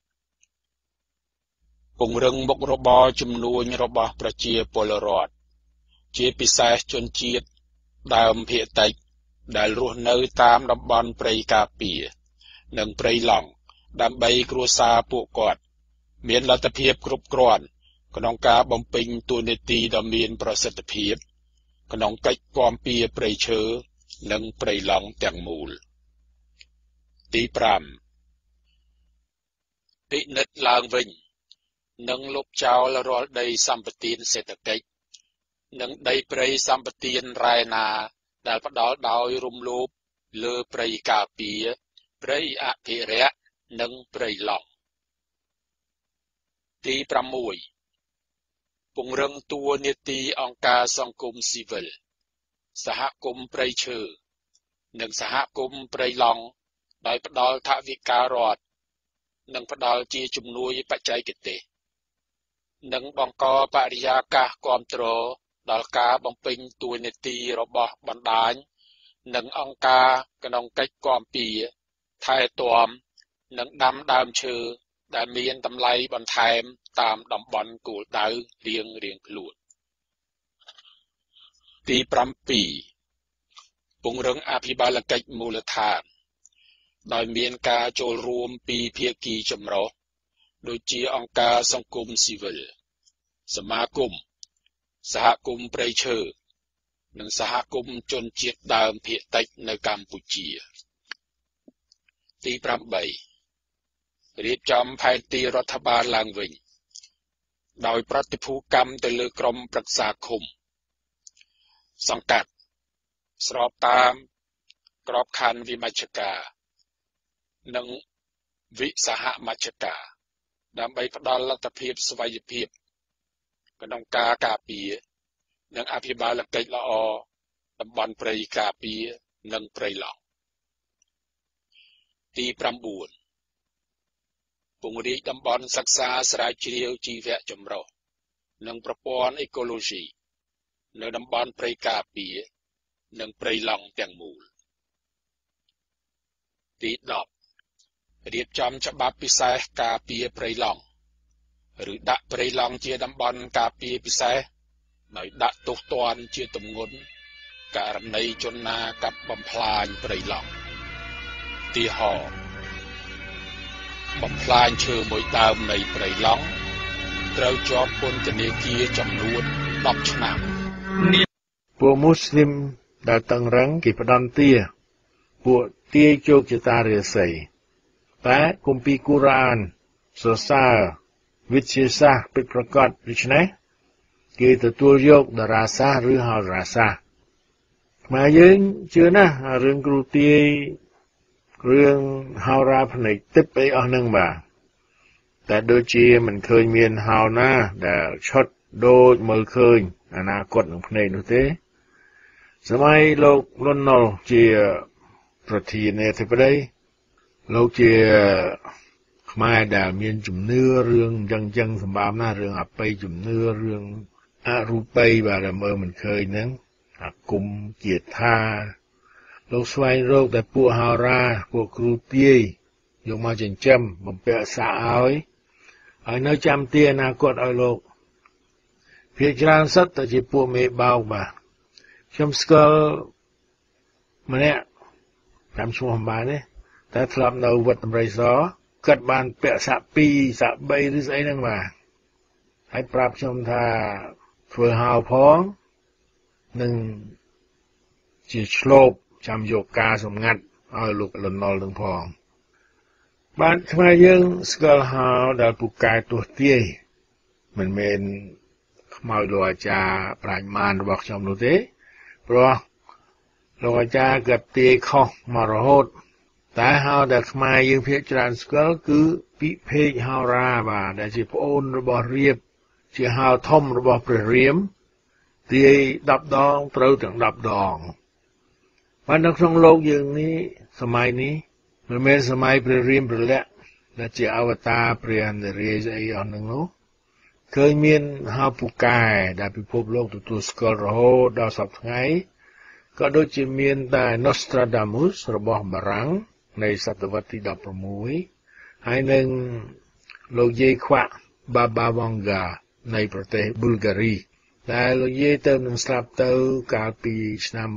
ពង្រឹងមុខរបរជំនួញរបស់ប្រជាពលរដ្ឋជាពិសេសជនជាតិដើមភាគតិចដែលរស់នៅតាមតំបន់ព្រៃការពារនិងព្រៃឡង់ដើម្បីគ្រួសារពួកគាត់មានលទ្ធភាពគ្រប់គ្រាន់ក្នុងការបំពេញតួនាទីដ៏មានប្រសិទ្ធភាពក្នុងកិច្ចគាំពារព្រៃឈើនិងព្រៃឡង់ទាំងមូលទី5ពិនិត្យឡើងវិញនិងលុបចោលរាល់ដីសម្បទានសេដ្ឋកិច្ចនិងដីព្រៃសម្បទានរ៉ែណាដែលផ្ដល់ដោយរំលោភលើព្រៃការពារព្រៃអភិរក្សនិងព្រៃឡង់ទី6ពង្រឹងតួនាទីអង្គការសង្គមស៊ីវិលសហគមន៍ព្រៃឈើនិងសហគមន៍ព្រៃឡង់ដោយផ្ដល់ថវិការដ្ឋនិងផ្ដល់ជាជំនួយបច្ចេកទេសនិងបង្កបរិយាកាសគាំទ្រដល់ការបំពេញតួនាទីរបស់បណ្ដាញនិងអង្គការក្នុងកិច្ចគាំពារថែទាំនិងដាំដើមឈើដែលមានតម្លៃបន្ថែមតាមតំបន់គោលដៅរៀងខ្លួនទី7ពង្រឹងអភិបាលកិច្ចមូលដ្ឋានដោយមានការចូលរួមពីភាគីចម្រុះដូចជាអង្គការសង្គមស៊ីវិលសមាគមសហគមន៍ព្រៃឈើនិងសហគមន៍ជនជាតិដើមភាគតិចនៅកម្ពុជាទី8រៀបចំផែនទីរដ្ឋបាលឡើងវិញដោយប្រតិភូកម្មទៅលើក្រុមប្រឹក្សាឃុំសង្កាត់ស្របតាមក្របខ័ណ្ឌវិមជ្ឈការនិងវិសហមជ្ឈការដើម្បីផ្ដល់លទ្ធភាពស្វ័យភាពក្នុងការការពារនិងអភិបាលកិច្ចល្អតំបន់ព្រៃការពារនិងព្រៃឡង់ទី9ពង្រីកតំបន់សិក្សាស្រាវជ្រាវជីវៈចម្រុះនិងប្រព័ន្ធអេកូឡូស៊ីនៅតំបន់ព្រៃការពារនិងព្រៃឡង់ទាំងមូលទី10រៀបចំច្បាប់ពិសេសការពារព្រៃឡង់ឬដាក់ព្រៃឡង់ជាតំបន់ការពារពិសេសដោយដាក់ទោសទណ្ឌជាទម្ងន់ករណីជនណាកាប់បំផ្លាញព្រៃឡង់ទីហោបំផ្លាញឈើមួយដើមនៃព្រៃឡង់ត្រូវជាប់ពន្ធនាគារចំនួន10ឆ្នាំពួកមូស្លីមដែលតឹងរឹងគេផ្ដន់ទាពួកទាយជោគជតារាសីតែគម្ពីរកូរ៉ានសរសើរវិទ្យាសាស្ត្រពិតប្រាកដដូច្នេះគេទទួលយកតារាសាស្ត្រឬហោរាសាស្ត្រខ្មែរយើងជឿណាស់រឿងគ្រូទាយរឿងហោរាផ្នែកទឹកអីអស់នឹងបាទតែដូចជាមិនឃើញមានហោណាដែលឆុតដូចមើលឃើញអនាគតនឹងភ្នែកនោះទេសម័យលោកលន់ណុលជាប្រធានាធិបតីលោកជាខ្មែរដែលមានជំនឿរឿងចឹងសម្បើមណាស់រឿងអបិយជំនឿរឿងអរូបីបាទដែលមើលមិនឃើញហ្នឹងអាគមជាថាលោកស្វែងរកតែពួកហោរាពួកគ្រូទាយយកមកចិញ្ចឹមបំពាក់សាក់ឲ្យនៅចាំទាអនាគតឲ្យលោកភាគច្រើនសិតតែជាពួកមេបោកបាទខ្ញុំស្គាល់ម្នាក់តាមឈ្មោះអំបានទេតែធ្លាប់នៅវត្តតម្រៃសកាត់បានពាក់សាក់2សាក់3ឬស្អីហ្នឹងបាទហើយប្រាប់ខ្ញុំថាធ្វើហៅផងនឹងជាឆ្លូបចាំយកការសម្ងាត់ឲ្យលោកលន់ណុលនឹងផងបានខ្មែរយើងស្គាល់ហៅដែលពូកែទោះទាយមិនមែនខ្មោចលោកអាចារ្យប្រាជ្ញមានរបស់ខ្ញុំនោះទេព្រោះលោកអាចារ្យគាត់ទាយខុសមករហូតតែហៅដែលខ្មែរយើងភាគច្រើនស្គាល់គឺពិភេកហោរាបាទដែលជាប្អូនរបស់រាពណ៍ជាហៅធំរបស់ព្រះរាមទាយ10ដងត្រូវទាំង10ដងបាននៅក្នុងលោកយើងនេះសម័យនេះមិនមែនសម័យព្រះរាមព្រះលក្សណ៍ដែលជាអវតារព្រះនរាយណ៍អីអស់ហ្នឹងនោះឃើញមានហៅពូកែដែលពិភពលោកទទួលស្គាល់រហូតដល់សព្វថ្ងៃក៏ដូចជាមានតែ Nostradamus របស់បារាំងនៃសតវត្សទី16ហើយនឹងលោកយាយខ្វាក់ Baba Vanga នៃប្រទេសប៊ុលហ្គារីដែលលោកយាយទៅនឹងស្លាប់ទៅកាលពីឆ្នាំ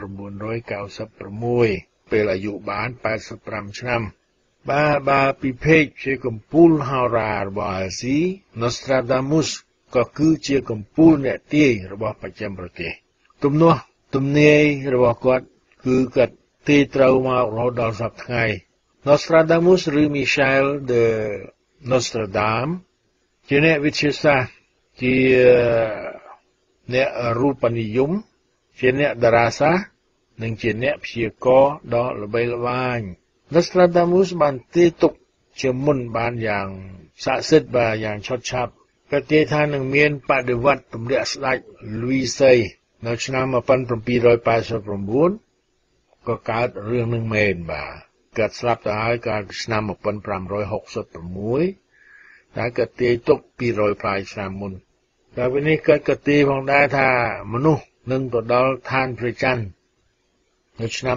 1996ពេលអាយុបាន85ឆ្នាំបើពិភេកជាកំពូលហោរារបស់អាស៊ី Nostradamus ក៏គឺជាកំពូលអ្នកទាយរបស់បច្ចឹមប្រទេសទំនាស់ទំនាយរបស់គាត់គឺគាត់ទាយត្រូវមករហូតដល់សព្វថ្ងៃ Nostradamus ឬ Michel de Nostradam ជាអ្នកវិទ្យាសាស្ត្រជាអ្នករូបនិយមជាអ្នកតារាសាស្ត្រនិងជាអ្នកព្យាករណ៍ដ៏ល្បីល្បាញ Nostradamus បានទាយទុកជាមុនបានយ៉ាងស័ក្តិសិទ្ធិបាទយ៉ាងឆុតឆាប់គាត់ទាយថានឹងមានបដិវត្តន៍ទម្លាក់ស្ដេចលុយសីនៅឆ្នាំ1789ក៏កើតរឿងនឹងមែនបាទគាត់ស្លាប់ទៅហើយកាលឆ្នាំ1566តែគាត់ទាយទុក200ផ្លាយឆ្នាំមុនតែពេលនេះគាត់ក៏ទាយផងដែរថាមនុស្សនឹងទៅដល់ឋានព្រះច័ន្ទនៅឆ្នាំ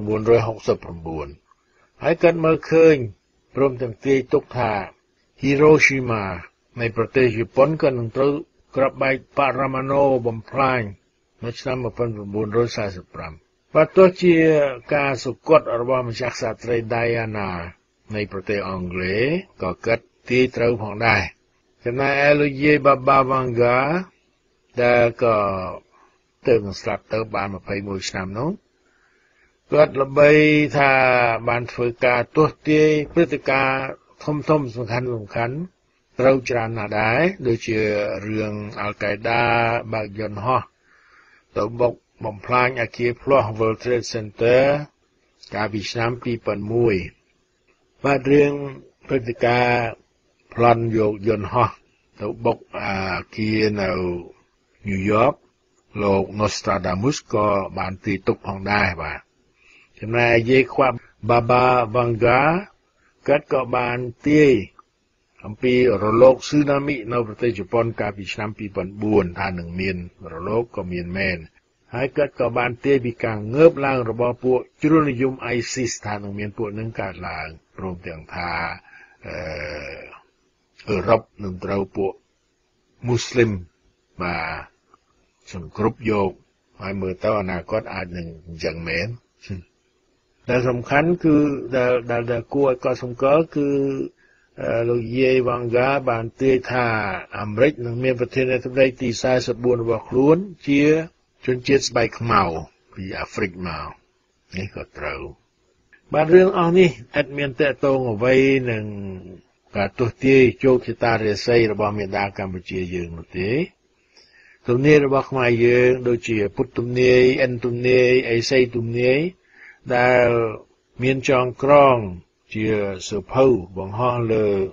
1969ហើយគាត់មើលឃើញព្រមទាំងទាយទុកថា Hiroshima នៃប្រទេសជប៉ុនក៏នឹងត្រូវគ្រាប់បែកបរមាណូបំផ្លាញនៅឆ្នាំ1945បើទោះជាការសុគតរបស់ម្ចាស់ក្សត្រី Diana នៃប្រទេសអង់គ្លេសក៏គាត់ទាយត្រូវផងដែរចំណែកឯលោកយាយ Baba Vanga ដែលក៏ទៅនឹងស្លាប់ទៅបាន21ឆ្នាំនោះគាត់ល្បីថាបានធ្វើការទស្សន៍ទាយព្រឹត្តិការណ៍ធំសំខាន់ត្រូវច្រើនណាស់ដែរដូចជារឿងអាល់កេដាបើកយន្តហោះទៅបុកបំផ្លាញអគារផ្លោះ World Trade Center កាលពីឆ្នាំ2001បាទរឿងព្រឹត្តិការណ៍ប្លន់យកយន្តហោះទៅបុកអគារនៅញូវយ៉កលោក Nostradamus ក៏បានទាយទុកផងដែរបាទចំណែកយាយខ្វាក់ Baba Vanga គាត់ក៏បានទាយអំពីរលកស៊ូណាមីនៅប្រទេសជប៉ុនកាលពីឆ្នាំ2004ថានឹងមានរលកក៏មានមែនហើយគាត់ក៏បានទាយពីការងើបឡើងរបស់ពួកជ្រុលនិយម ISIS ថានឹងមានពួកនឹងកើតឡើងព្រមទាំងថាអឺរ៉ុបនឹងត្រូវពួកមូស្លីមបាទសង្គ្រប់យកហើយមើលទៅអនាគតអាចនឹងអញ្ចឹងមែនដែលសំខាន់គឺដែលគួរឲ្យកត់សម្គាល់គឺលោកយាយវ៉ាងហ្កាបានទាយថាអាមេរិកនឹងមានប្រធានាធិបតីទី44របស់ខ្លួនជាជនជាតិស្បែកខ្មៅពីអាហ្វ្រិកមកនេះក៏ត្រូវបាទរឿងអស់នេះអត់មានតកតងអ្វីនឹងការទស្សទាយជោគជតារាសីរបស់មេដាកម្ពុជាយើងនោះទេទំនាយរបស់ខ្មែរយើងដូចជាពុទ្ធទំនាយអិនទំនាយអេសីទំនាយដែលមានចងក្រងជាសៀវភៅបង្ហោះលើ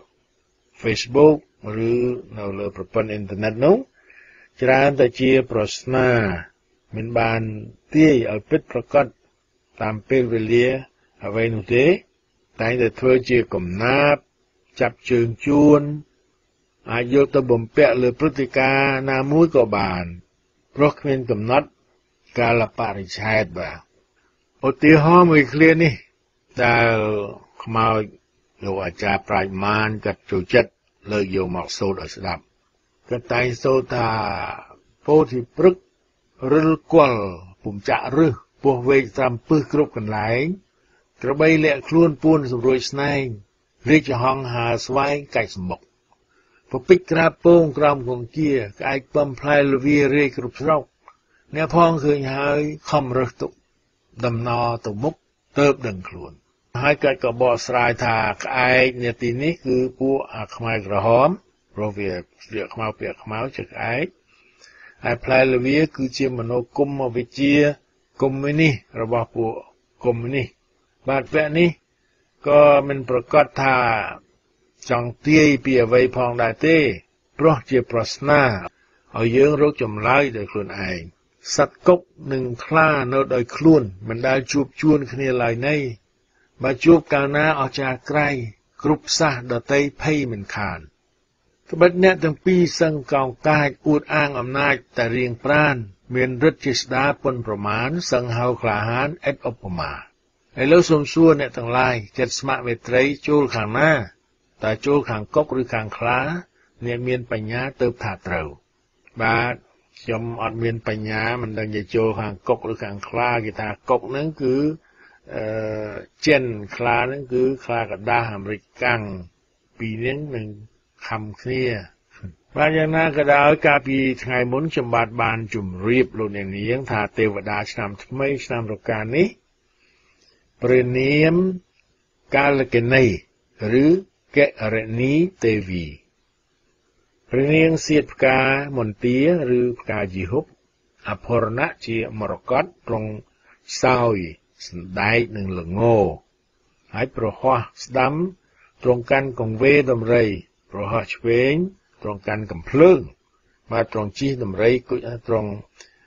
Facebook ឬនៅលើប្រព័ន្ធអ៊ីនធឺណិតនោះច្រើនតែជាប្រស្នាមិនបានទាយឲ្យពិតប្រាកដតាមពេលវេលាអ្វីនោះទេតែតែធ្វើជាកំណាព្យចាប់ជើងជួនអាចយកទៅបំពាក់លើព្រឹត្តិការណ៍ណាមួយក៏បានព្រោះគ្មានកំណត់កាលបរិច្ឆេទបាទឧទាហរណ៍មួយឃ្លានេះដែលខ្មោចលោកអាចារ្យប្រាជ្ញម៉ានគាត់ចូលចិត្តលើកយកមកសូត្រឲ្យស្ដាប់គាត់តែងសូត្រថាពោធិព្រឹក្សរិលគល់ពុំចាក់រឹសពោះវែកត្រាំពឹសគ្រប់កន្លែងក្របីលាក់ខ្លួនពួនសម្រួយស្នែងរាជហង្សហើស្វែងកាច់សម្បុកពពេចក្រាបពងក្រោមគង្គាក្អែកពំផ្លែលវារាយគ្រប់ស្រុកអ្នកផងឃើញហើយខំរើសទុកដំណរទៅមុខទៅដឹងខ្លួនហើយគាត់ក៏បកស្រាយថាក្អែកនាទីនេះគឺពួកអាខ្មែរក្រហមព្រោះវាស្លៀកខ្មៅពាក់ខ្មៅជាក្អែកហើយផ្លែលវាគឺជាមនោគមវិជ្ជាកុម្មុយនីសរបស់ពួកកុម្មុយនីសបាទវគ្គនេះក៏មិនប្រកាសថាចង់ទាយពីអ្វីផងដែរទេព្រោះជាប្រស្នាឲ្យយើងរកចម្លើយដោយខ្លួនឯងសត្វកុកនិងខ្លានៅដោយខ្លួនមិនដែលជួបជួនគ្នាឡើយណីបើជួបកាលណាអស្ចារ្យក្រៃគ្រប់សាសដតីភ័យមិនខានក្បិតអ្នកទាំងពីរសឹងកោងកាចអួតអាងអំណាចតែរៀងប្រានមានឫទ្ធិជាស្ដាប៉ុនប្រមាណសឹងហៅក្លាហានឥតឧបមាឥឡូវសូមសួរអ្នកទាំងឡាយចិត្តស្ម័គ្រមេត្រីចូលខាងណាតើចូលខាងកុកឬខាងខ្លាអ្នកមានបញ្ញាទៅថាត្រូវបាទខ្ញុំអត់មានបញ្ញាមិនដឹងជាចូលខាងកុកឬខាងខ្លាគេថាកុកហ្នឹងគឺចិនខ្លាហ្នឹងគឺខ្លាកដាស់អាមេរិកកាំងពីរនេះនឹងខំគ្នាបាទយ៉ាងណាក៏ដោយកាលពីថ្ងៃមុនខ្ញុំបានជម្រាបលោកអ្នកនាងថាទេវតាឆ្នាំថ្មីឆ្នាំរកានេះព្រះនាមកាលកិនីឬកេរណីទេវីព្រះនាងសៀតផ្កាមន្ទាឬផ្កាជីហុបអភរណៈជាមរកតត្រង់សោយសណ្ដែកនិងល្ងហើយប្រហោះស្ដាំត្រង់កាន់កង្វេដំរីប្រហោះឆ្វេងត្រង់កាន់កំភ្លើងបាទត្រង់ជិះដំរីគុជត្រង់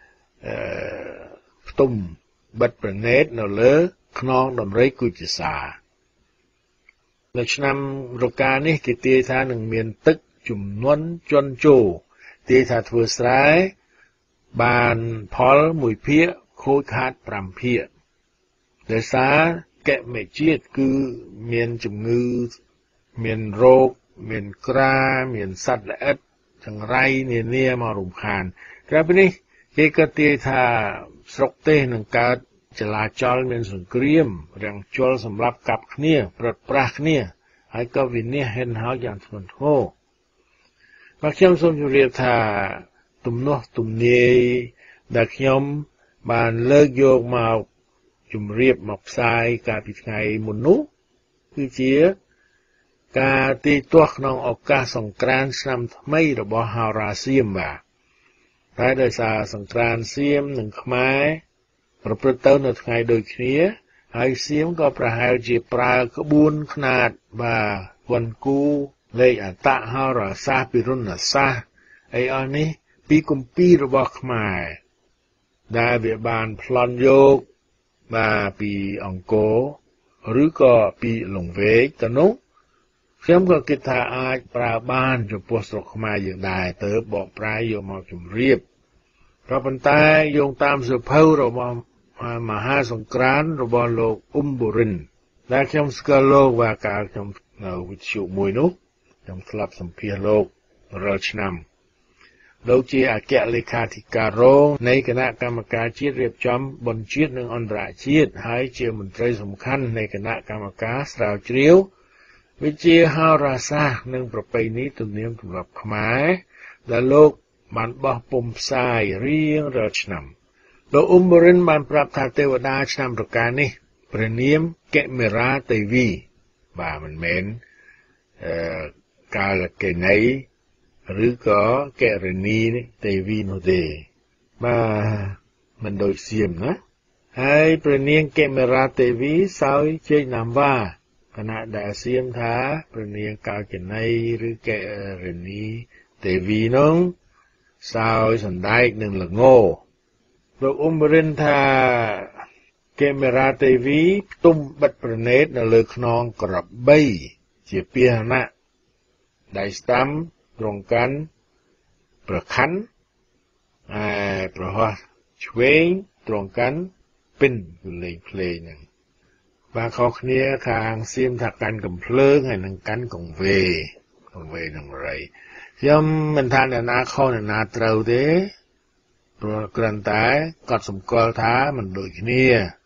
ផ្ទុំបិទប្រណេតនៅលើខ្នងដំរីគុជសានៅឆ្នាំរកានេះគេទាយថានឹងមានទឹកជំនន់ជន់ជោទាយថាធ្វើស្រែបានផល1ភាគខូចខាត5ភាគដោយសារកេមិជាតិគឺមានជំងឺមានរោគមានក្រាមានសត្វល្អិតចង្រៃនានាមករំខានក្រៅពីនេះគេក៏ទាយថាស្រុកទេសនឹងកើតចលាចលមានសង្គ្រាមរាំងជលសម្រាប់កាប់គ្នាប្រត់ប្រាស់គ្នាហើយក៏វិនាសហិនហោចយ៉ាងធ្ងន់ធ្ងរបាទខ្ញុំសូមជម្រាបថាទំនាស់ទំនាយដែលខ្ញុំបានលើកយកមកជម្រាបមកផ្សាយកាលពីថ្ងៃមុននោះគឺជាការទីទាស់ក្នុងឱកាសសង្ក្រាន្តឆ្នាំថ្មីរបស់ហោរាសៀមបាទតែដោយសារសង្ក្រាន្តសៀមនិងខ្មែរប្រព្រឹត្តទៅនៅថ្ងៃដូចគ្នាហើយសៀមក៏ប្រហែលជាប្រើក្បួនខ្នាតបាទវណ្ណគូលេខអត្តហោរាសាស្ត្រពិរុណសាស្ត្រអីអស់នេះពីគម្ពីររបស់ខ្មែរដែលវាបានប្លន់យកបាទពីអង្គរឬក៏ពីលង្វែកទៅនោះខ្ញុំក៏គិតថាអាចប្រើបានចំពោះស្រុកខ្មែរយើងដែរទើបបកប្រែយកមកជម្រាបក៏ប៉ុន្តែយោងតាមសភៅរបស់មហាសង្ក្រាន្តរបស់លោកអ៊ុំបូរិនដែលខ្ញុំស្គាល់លោកវាកាលខ្ញុំនៅវិទ្យុមួយនោះខ្ញុំធ្លាប់សម្ភាសន៍លោករាល់ឆ្នាំលោកជាអគ្គលេខាធិការរងនៃគណៈកម្មការជាតិរៀបចំបុណ្យជាតិនិងអន្តរជាតិហើយជាមន្ត្រីសំខាន់នៃគណៈកម្មការស្រាវជ្រាវវិទ្យាហោរាសាស្ត្រនិងប្រពៃណីទំនៀមទម្លាប់ខ្មែរដែលលោកបានបោះពុម្ពផ្សាយរៀងរាល់ឆ្នាំលោកអ៊ុំបូរិនបានប្រាប់ថាទេវតាឆ្នាំប្រការនេះព្រះនាមកេមេរ៉ាទេវីបាទមិនមែនកាលកេណីឬក៏កេរនីទេវីនោះទេបាទមិនដូចសៀមណាហើយព្រះនាងកេមេរ៉ាទេវីសោយជ័យណាំវ៉ាគណៈដែលសៀមថាព្រះនាងកាលកេណីឬកេរនីទេវីនោះសោយសណ្ដែកនិងល្ងលោកអ៊ុំបរិនថាកេមេរ៉ាទេវីផ្ទុំបិទប្រណេតនៅលើខ្នងក្របីជាពាហនៈដៃស្ដាំត្រង់កាន់ប្រខ័ណ្ឌប្រហោះឆ្វេងត្រង់កាន់ពិនគឺលេងភ្លេងហ្នឹងបាទខុសគ្នាខាងសៀមថាកាន់កំភ្លើងហើយនឹងកាន់កង្វេនឹងរៃខ្ញុំមិនថាអ្នកណាខុសអ្នកណាត្រូវទេព្រោះគ្រាន់តែកត់សម្គាល់ថាមិនដូចគ្នា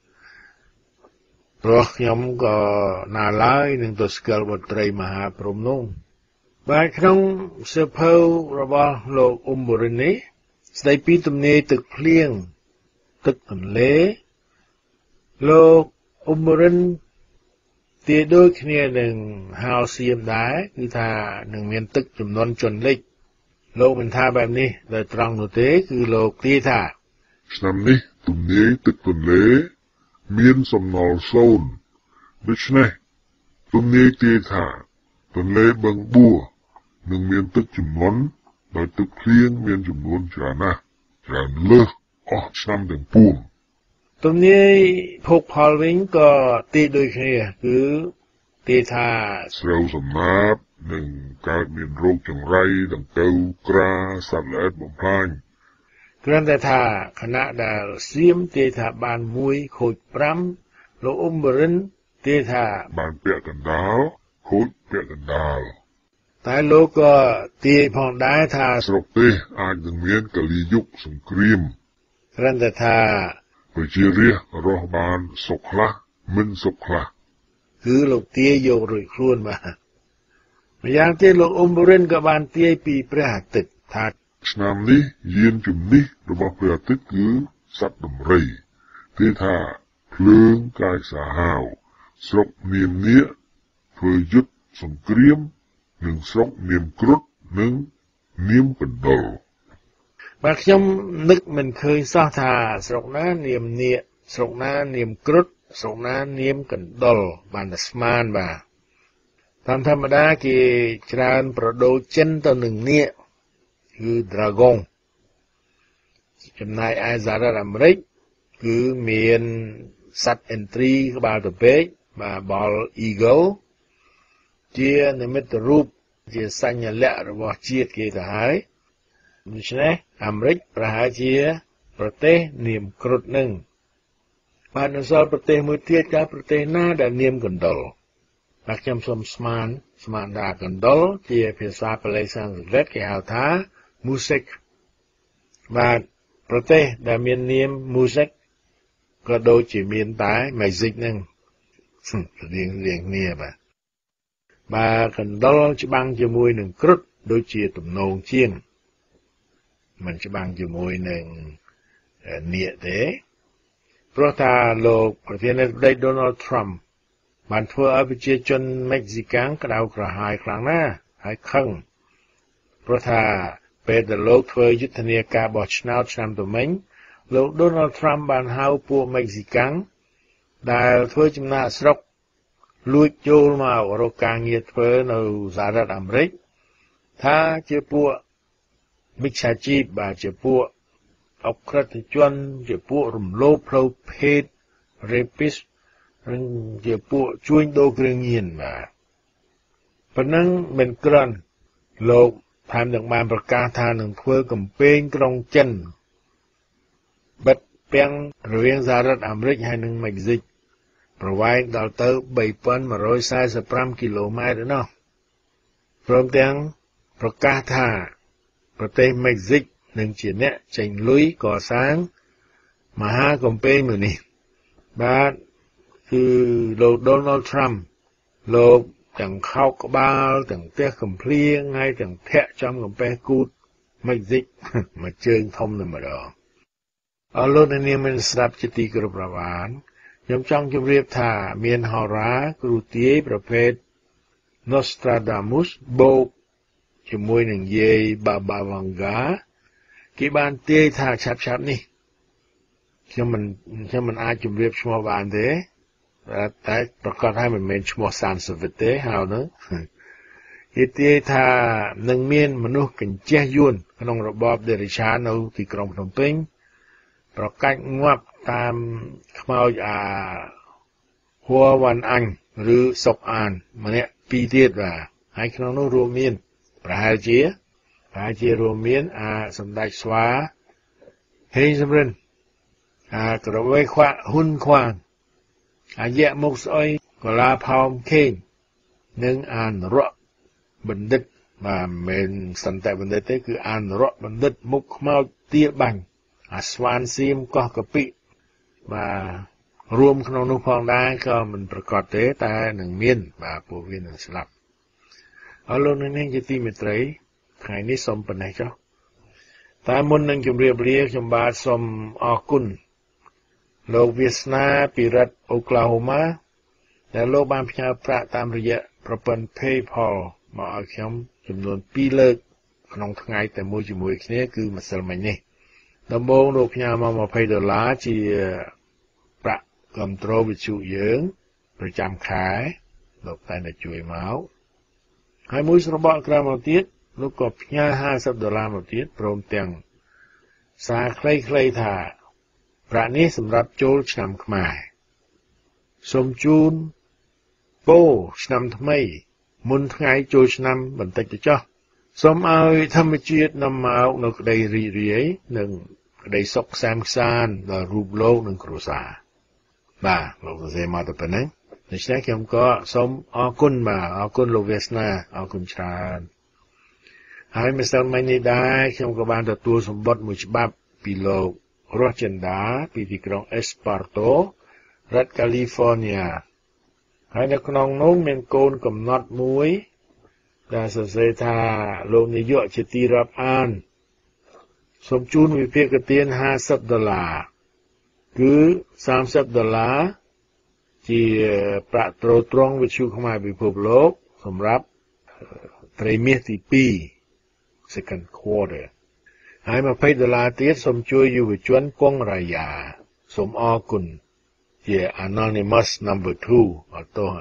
ព្រោះខ្ញុំក៏ណាឡើយនឹងទៅស្គាល់បុត្រីមហាព្រហ្មនោះបាទក្នុងសៀវភៅរបស់លោកអ៊ុំបូរិននេះស្ដីពីទំនាយទឹកភ្លៀងទឹកទន្លេលោកអ៊ុំបូរិនទីដូចគ្នានឹងហៅសៀមដែរគឺថានឹងមានទឹកចំនួនជន់លិចលោកមិនថាបែបនេះដោយត្រង់នោះទេគឺលោកទីថាឆ្នាំនេះទំនាយទឹកទន្លេមានសំណល់សូន្យដូច្នេះទំនាយទីថាទន្លេបឹងបួនឹងមានទឹកចំនួនដោយទឹកភ្លៀងមានចំនួនច្រើនណាស់ច្រើនលើសអស់ឆ្នាំទាំងពួងទំនាយភោគផលវិញក៏ទីដូចគ្នាគឺទីថាស្រូវសំណាបនឹងកើតមានរោគចង្រៃដង្កូវក្រាសត្វល្អិតបំផ្លាញគ្រាន់តែថាខណៈដែលសៀមទីថាបាន1ខូច5លោកអ៊ុំបូរិនទីថាបានពាក់កណ្ដាលខូចពាក់កណ្ដាលតែលោកក៏ទាយផងដែរថាស្រុកទេសអាចនឹងមានកលីយុគសង្គ្រាមគ្រាន់តែថាប្រជារាស្ត្ររស់បានសុខខ្លះមិនសុខខ្លះគឺលោកទាយយករួចខ្លួនបាទម្យ៉ាងទៀតលោកអ៊ុំបូរិនក៏បានទាយពីព្រះអាទិត្យថាឆ្នាំនេះយានជំនិះរបស់ព្រះអាទិត្យគឺសត្វដំរីគេថាភ្លើងកាយសាហាវស្រុកនាមនាគធ្វើយុទ្ធសង្គ្រាមនិងស្រុកនាមគ្រុឌនិងនាមកណ្ដុរបាទខ្ញុំនឹកមិនឃើញសោះថាស្រុកណានាមនាគស្រុកណានាមគ្រុឌស្រុកណានាមកណ្ដុរបានតែស្មានបាទតាមធម្មតាគេច្រើនប្រដូលចិនទៅនឹងនាគគឺ Dragon ចំណែកឯសហរដ្ឋអាមេរិកគឺមានសត្វ entry ក្បាលទៅពេកបាទ Bald Eagle ជានិមិត្តរូបជាសញ្ញាលក្ខណ៍របស់ជាតិគេទៅហើយដូច្នេះអាមេរិកប្រហែលជាប្រទេសនាមគ្រុឌនឹងបាទនៅសល់ប្រទេសមួយទៀតគឺប្រទេសណាដែលនាមកណ្ដុរបាទខ្ញុំសូមស្មានថាកណ្ដុរជាភាសាបាលីសំស្ក្រឹតគេហៅថា Music បាទប្រទេសដែលមាននាម Music ក៏ដូចជាមានតែ Magic នឹងរៀងគ្នាបាទកណ្ដុរច្បាំងជាមួយនឹងគ្រុឌដូចជាទំនងជាងមិនច្បាំងជាមួយនឹងនាគទេព្រោះថាលោកប្រធានាធិបតី Donald Trump បានធ្វើឲ្យប្រជាជនមិចស៊ីកាំងក្តៅក្រហាយខ្លាំងណាស់ហើយខឹងព្រោះថាពេលដែលលោកធ្វើយុទ្ធនាការបោះឆ្នោតឆ្នាំទៅមិញលោក Donald Trump បានហៅពួកមិចស៊ីកាំងដែលធ្វើចំណាកស្រុកលួចចូលមករកការងារធ្វើនៅសហរដ្ឋអាមេរិកថាជាពួកមិច្ឆាជីពបាទជាពួកអក្រិតជនជាពួករំលោភផ្លូវភេទ rapist និងជាពួកជួញដូរគ្រឿងញៀនបាទប៉ុណ្ណឹងមិនគ្រាន់លោកថែមទាំងបានប្រកាសថានឹងធ្វើកំពែងក្រុងចិនបិទពាំងរវាងសហរដ្ឋអាមេរិកហើយនិងមិចស៊ិកប្រវែងដល់ទៅ 3,145 គីឡូម៉ែត្រនោះព្រមទាំងប្រកាសថាប្រទេសមិចស៊ិកនឹងជាអ្នកចេញលុយកសាងមហាកំពែងមួយនេះបាទគឺលោក Donald Trump លោកទាំងខោកក្បាលទាំងផ្ទះកំភ្លៀងហើយទាំងធាក់ចំកំពែងគូតមិចស៊ិកមួយជើងធំតែម្ដងអរលោកអ្នកនាងមានស្ដាប់ជាទីគោរពរាប់អានខ្ញុំចង់ជម្រាបថាមានហោរាគ្រូទាយប្រភេទ Nostradamus បូកជាមួយនឹងយាយ Baba Vanga គេបានទាយថាឆាប់ៗនេះខ្ញុំមិនអាចជម្រាបឈ្មោះបានទេតែប្រកាសថាមិនមែនឈ្មោះសានសវិតទេហៅនោះគេទាយថានឹងមានមនុស្សកញ្ចេះយួនក្នុងរបបដេរិឆាននៅទីក្រុងភ្នំពេញប្រកាច់ងាប់តាមខ្មោចហួរវ៉ាន់អាញ់ឬសុកអានម្នាក់ពីរទៀតបាទហើយក្នុងនោះរួមមានប្រហែលជារួមមានសម្ដេចស្វាហេងសំរិនក្រវេខ្វាក់ហ៊ុនខ្វាងយៈមុខស្អុយកលាផោមខេងនិងនរៈបណ្ឌិតបាទមិនមែនសន្តិបណ្ឌិតទេគឺនរៈបណ្ឌិតមុខខ្មោចទាបាញ់ស្វានសៀមកោះកពិបាទរួមក្នុងនោះផងដែរក៏មិនប្រកាសទេតែនឹងមានបាទពួកវានឹងស្លាប់អរលោកអ្នកនាងជាទីមេត្រីថ្ងៃនេះសូមប៉ុណ្ណេះចុះតែមុននឹងជម្រាបលាខ្ញុំបាទសូមអរគុណលោកវាសនាពីរដ្ឋអូក្លាហូម៉ាដែលលោកបានផ្ញើប្រាក់តាមរយៈប្រព័ន្ធ PayPal មកឲ្យខ្ញុំចំនួន2លើកក្នុងថ្ងៃតែមួយជាមួយគ្នាគឺម្សិលមិញនេះដំបូងលោកផ្ញើមក$20ជាប្រាក់គ្រប់គ្រងវិទ្យុយើងប្រចាំខែលោកតែតែជួយមកហើយមួយស្របក់ក្រោយមកទៀតលោកក៏ផ្ញើ$50មកទៀតព្រមទាំងសារខ្លីៗថាប្រាក់នេះសម្រាប់ចូលឆ្នាំខ្មែរសូមជូនពោឆ្នាំថ្មីមុនថ្ងៃចូលឆ្នាំបន្តិចទៅចុះសូមឲ្យធម្មជាតិនាំមកនូវក្តីរីករាយនិងក្តីសុខសាន្តខ្សាន្តដល់រូបលោកនិងគ្រួសារបាទលោកសរសេរមកទៅប៉ុណ្ណឹងដូច្នេះខ្ញុំក៏សូមអរគុណបាទអរគុណលោកវាសនាអរគុណច្រើនហើយម្សិលមិញនេះដែរខ្ញុំក៏បានទទួលសម្បត្តិមួយច្បាប់ពីលោករស់ចិនដាពីទីក្រុងអេស្ប៉ាតូរដ្ឋកាលីហ្វ័រញ៉ាហើយនៅក្នុងនោះមានកូនកំណត់មួយដែលសរសេរថាលោកនាយកជាទីរាប់អានសូមជូនវិភាគទាន$50គឺ$30ជាប្រាក់ទ្រទ្រង់វិទ្យុខ្មែរពិភពលោកសម្រាប់ត្រីមាសទី2 second quarter ហើយ$20ទៀតសូមជួយយុវជនគង់រាយាសូមអរគុណជា anonymous number 2 អត់ទោះ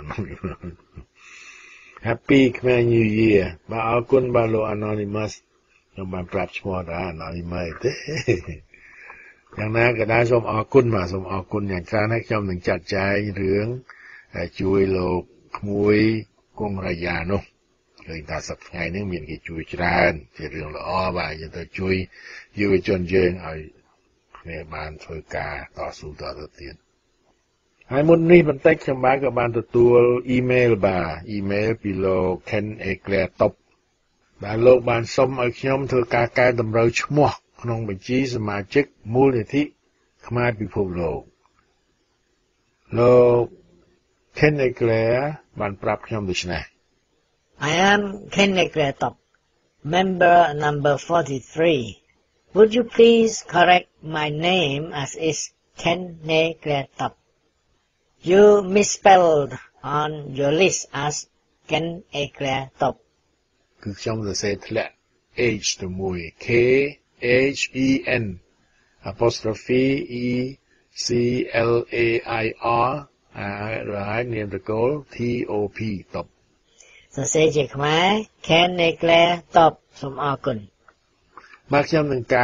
Happy Khmer New Year បាទអរគុណបាទលោក anonymous ខ្ញុំបានប្រាប់ឈ្មោះដែរ anonymous ទេយ៉ាងណាក៏ដែរសូមអរគុណបាទសូមអរគុណយ៉ាងច្រើនហើយខ្ញុំនឹងចាត់ចែងរឿងជួយលោកក្មួយគង់រាយានោះឃើញថាសប្តាហ៍ថ្ងៃនេះមានគេជួយច្រើនជារឿងល្អបាទយើងទៅជួយយុវជនយើងឲ្យគ្នាបានធ្វើការតស៊ូតទៅទៀតហើយមុននេះបន្តិចខ្ញុំបាទក៏បានទទួលអ៊ីមែលពីលោក Ken Eclair Top ដែលលោកបានសុំឲ្យខ្ញុំធ្វើការកែតម្រូវឈ្មោះក្នុងបញ្ជីសមាជិកមូលនិធិខ្មែរពិភពលោកលោក Ken Eclair បានប្រាប់ខ្ញុំដូចនេះ I am Ken Eclair Top, member number 43. Would you please correct my name as is Ken Eclair Top? You misspelled on your list as Ken Eclair Top. គឺខ្ញុំសរសេរធ្លាក់ H ទៅមួយ K H E N apostrophe E C L A I R ហើយនាមតកូល T O P Top សរសេរជាខ្មែរ Ken Eclair Top សូមអរគុណបាទខ្ញុំនឹងកែ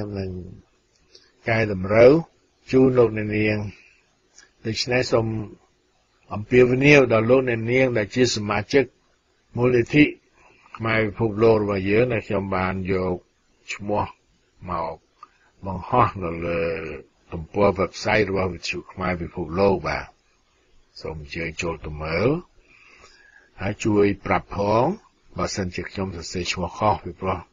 តម្រូវជូនលោកអ្នកនាងដូច្នេះសូមអំពាវនាវដល់លោកអ្នកនាងដែលជាសមាជិកมูลนิธิខ្មែរពិភពលោករបស់យើងដែលខ្ញុំបានយកឈ្មោះមកបង្ហោះនៅលើទំព័រ website របស់វិទ្យុខ្មែរពិភពលោកបាទសូមអញ្ជើញចូលទៅមើលហើយជួយប្រាប់ផងបើសិនជាខ្ញុំសរសេរឈ្មោះខុសពីព្រោះ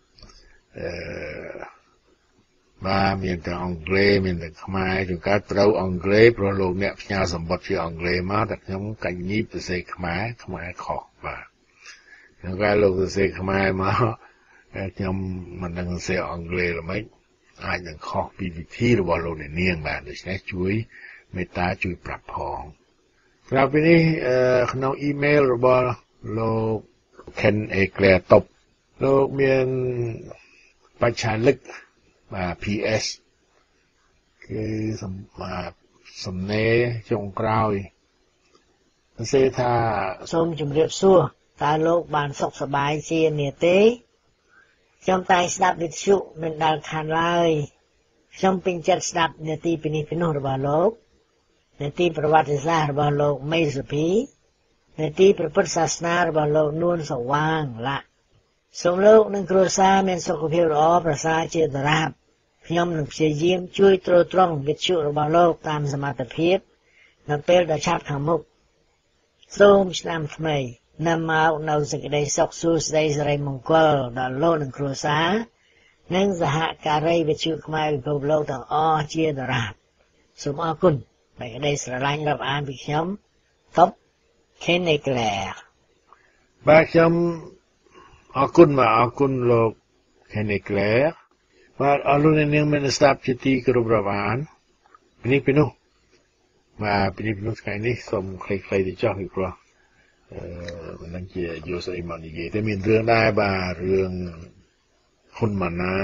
បាទមានតែអង់គ្លេសមានតែខ្មែរជួនកាលត្រូវអង់គ្លេសព្រោះលោកអ្នកផ្ញើសម្បត្តិជាអង់គ្លេសមកតែខ្ញុំកាញ់ញីបសរសេរខ្មែរខុសបាទជួនកាលលោកសរសេរខ្មែរមកខ្ញុំមិនដឹងសរសេរអង់គ្លេសល្មិចអាចនឹងខុសពីវិធីរបស់លោកអ្នកនាងបាទដូច្នេះជួយមេត្តាជួយប្រាប់ផងក្រៅពីនេះក្នុងអ៊ីមែលរបស់លោក Ken Eclair Top លោកមានបច្ឆាលិកបាទ PS គឺសំណេរចុងក្រោយសរសេរថាសូមជម្រាបសួរតើលោកបានសុខសប្បាយជានាទេខ្ញុំតែស្ដាប់វិទ្យុមិនដែលខានឡើយខ្ញុំពេញចិត្តស្ដាប់នាទីពីនេះពីនោះរបស់លោកនាទីប្រវត្តិសាស្ត្ររបស់លោកមេសុភីនាទីព្រះពុទ្ធសាសនារបស់លោកនួនសវាងឡាសូមលោកនិងគ្រួសារមានសុខភាពល្អប្រសើរជាតារាបខ្ញុំនឹងព្យាយាមជួយទ្រទ្រង់វិទ្យុរបស់លោកតាមសមត្ថភាពនៅពេលដ៏ឆាប់ខាងមុខសូមឆ្នាំថ្មីនាំមកនៅសេចក្តីសុខសួស្តីសិរីមង្គលដល់លោកនិងគ្រួសារនិងសហការីវិទ្យុខ្មែរពិភពលោកទាំងអស់ជាតារាបសូមអរគុណដោយក្តីស្រឡាញ់រាប់អានពីខ្ញុំតប Ken Eclair បាទខ្ញុំអរគុណលោក Ken Eclair បាទអរលោកអ្នកនាងមានស្ដាប់ជាទីគោរពរាប់អានពីនោះបាទពីនោះថ្ងៃនេះសូមខ្លីៗទៅចុះពីព្រោះមិនដឹងជាយល់ស្អីមកនិយាយតែមានរឿងដែរបាទរឿងហ៊ុនម៉ាណា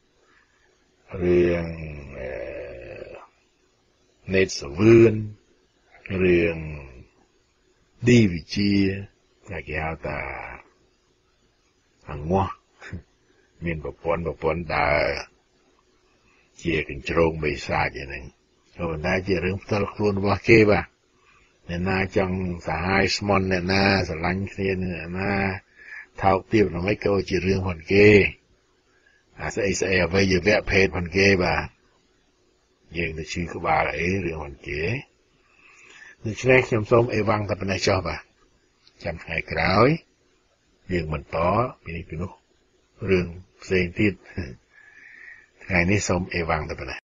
រឿងណេតសវឿនរឿងឌីវិជាតែគេហៅថាអង្ងាស់មានប្រព័ន្ធដើរជាកញ្ជ្រោងបិសាចហ្នឹងក៏ប៉ុន្តែជារឿងផ្ទាល់ខ្លួនរបស់គេបាទអ្នកណាចង់សាហាយស្មន់អ្នកណាស្រឡាញ់គ្នាអ្នកណាថោកទាបល្មិចក៏ជារឿងផងគេអាស្អីអវយវៈភេទផងគេបាទយើងទៅឈឺក្បាលអីរឿងផងគេដូច្នេះខ្ញុំសូមអេវ៉ាំងតែប៉ុណ្ណេះចុះបាទចាំថ្ងៃក្រោយយើងបន្តពីនេះពីនោះរឿងផ្សេងទៀតថ្ងៃនេះសូមអេវ៉ាំងតែប៉ុណ្ណេះ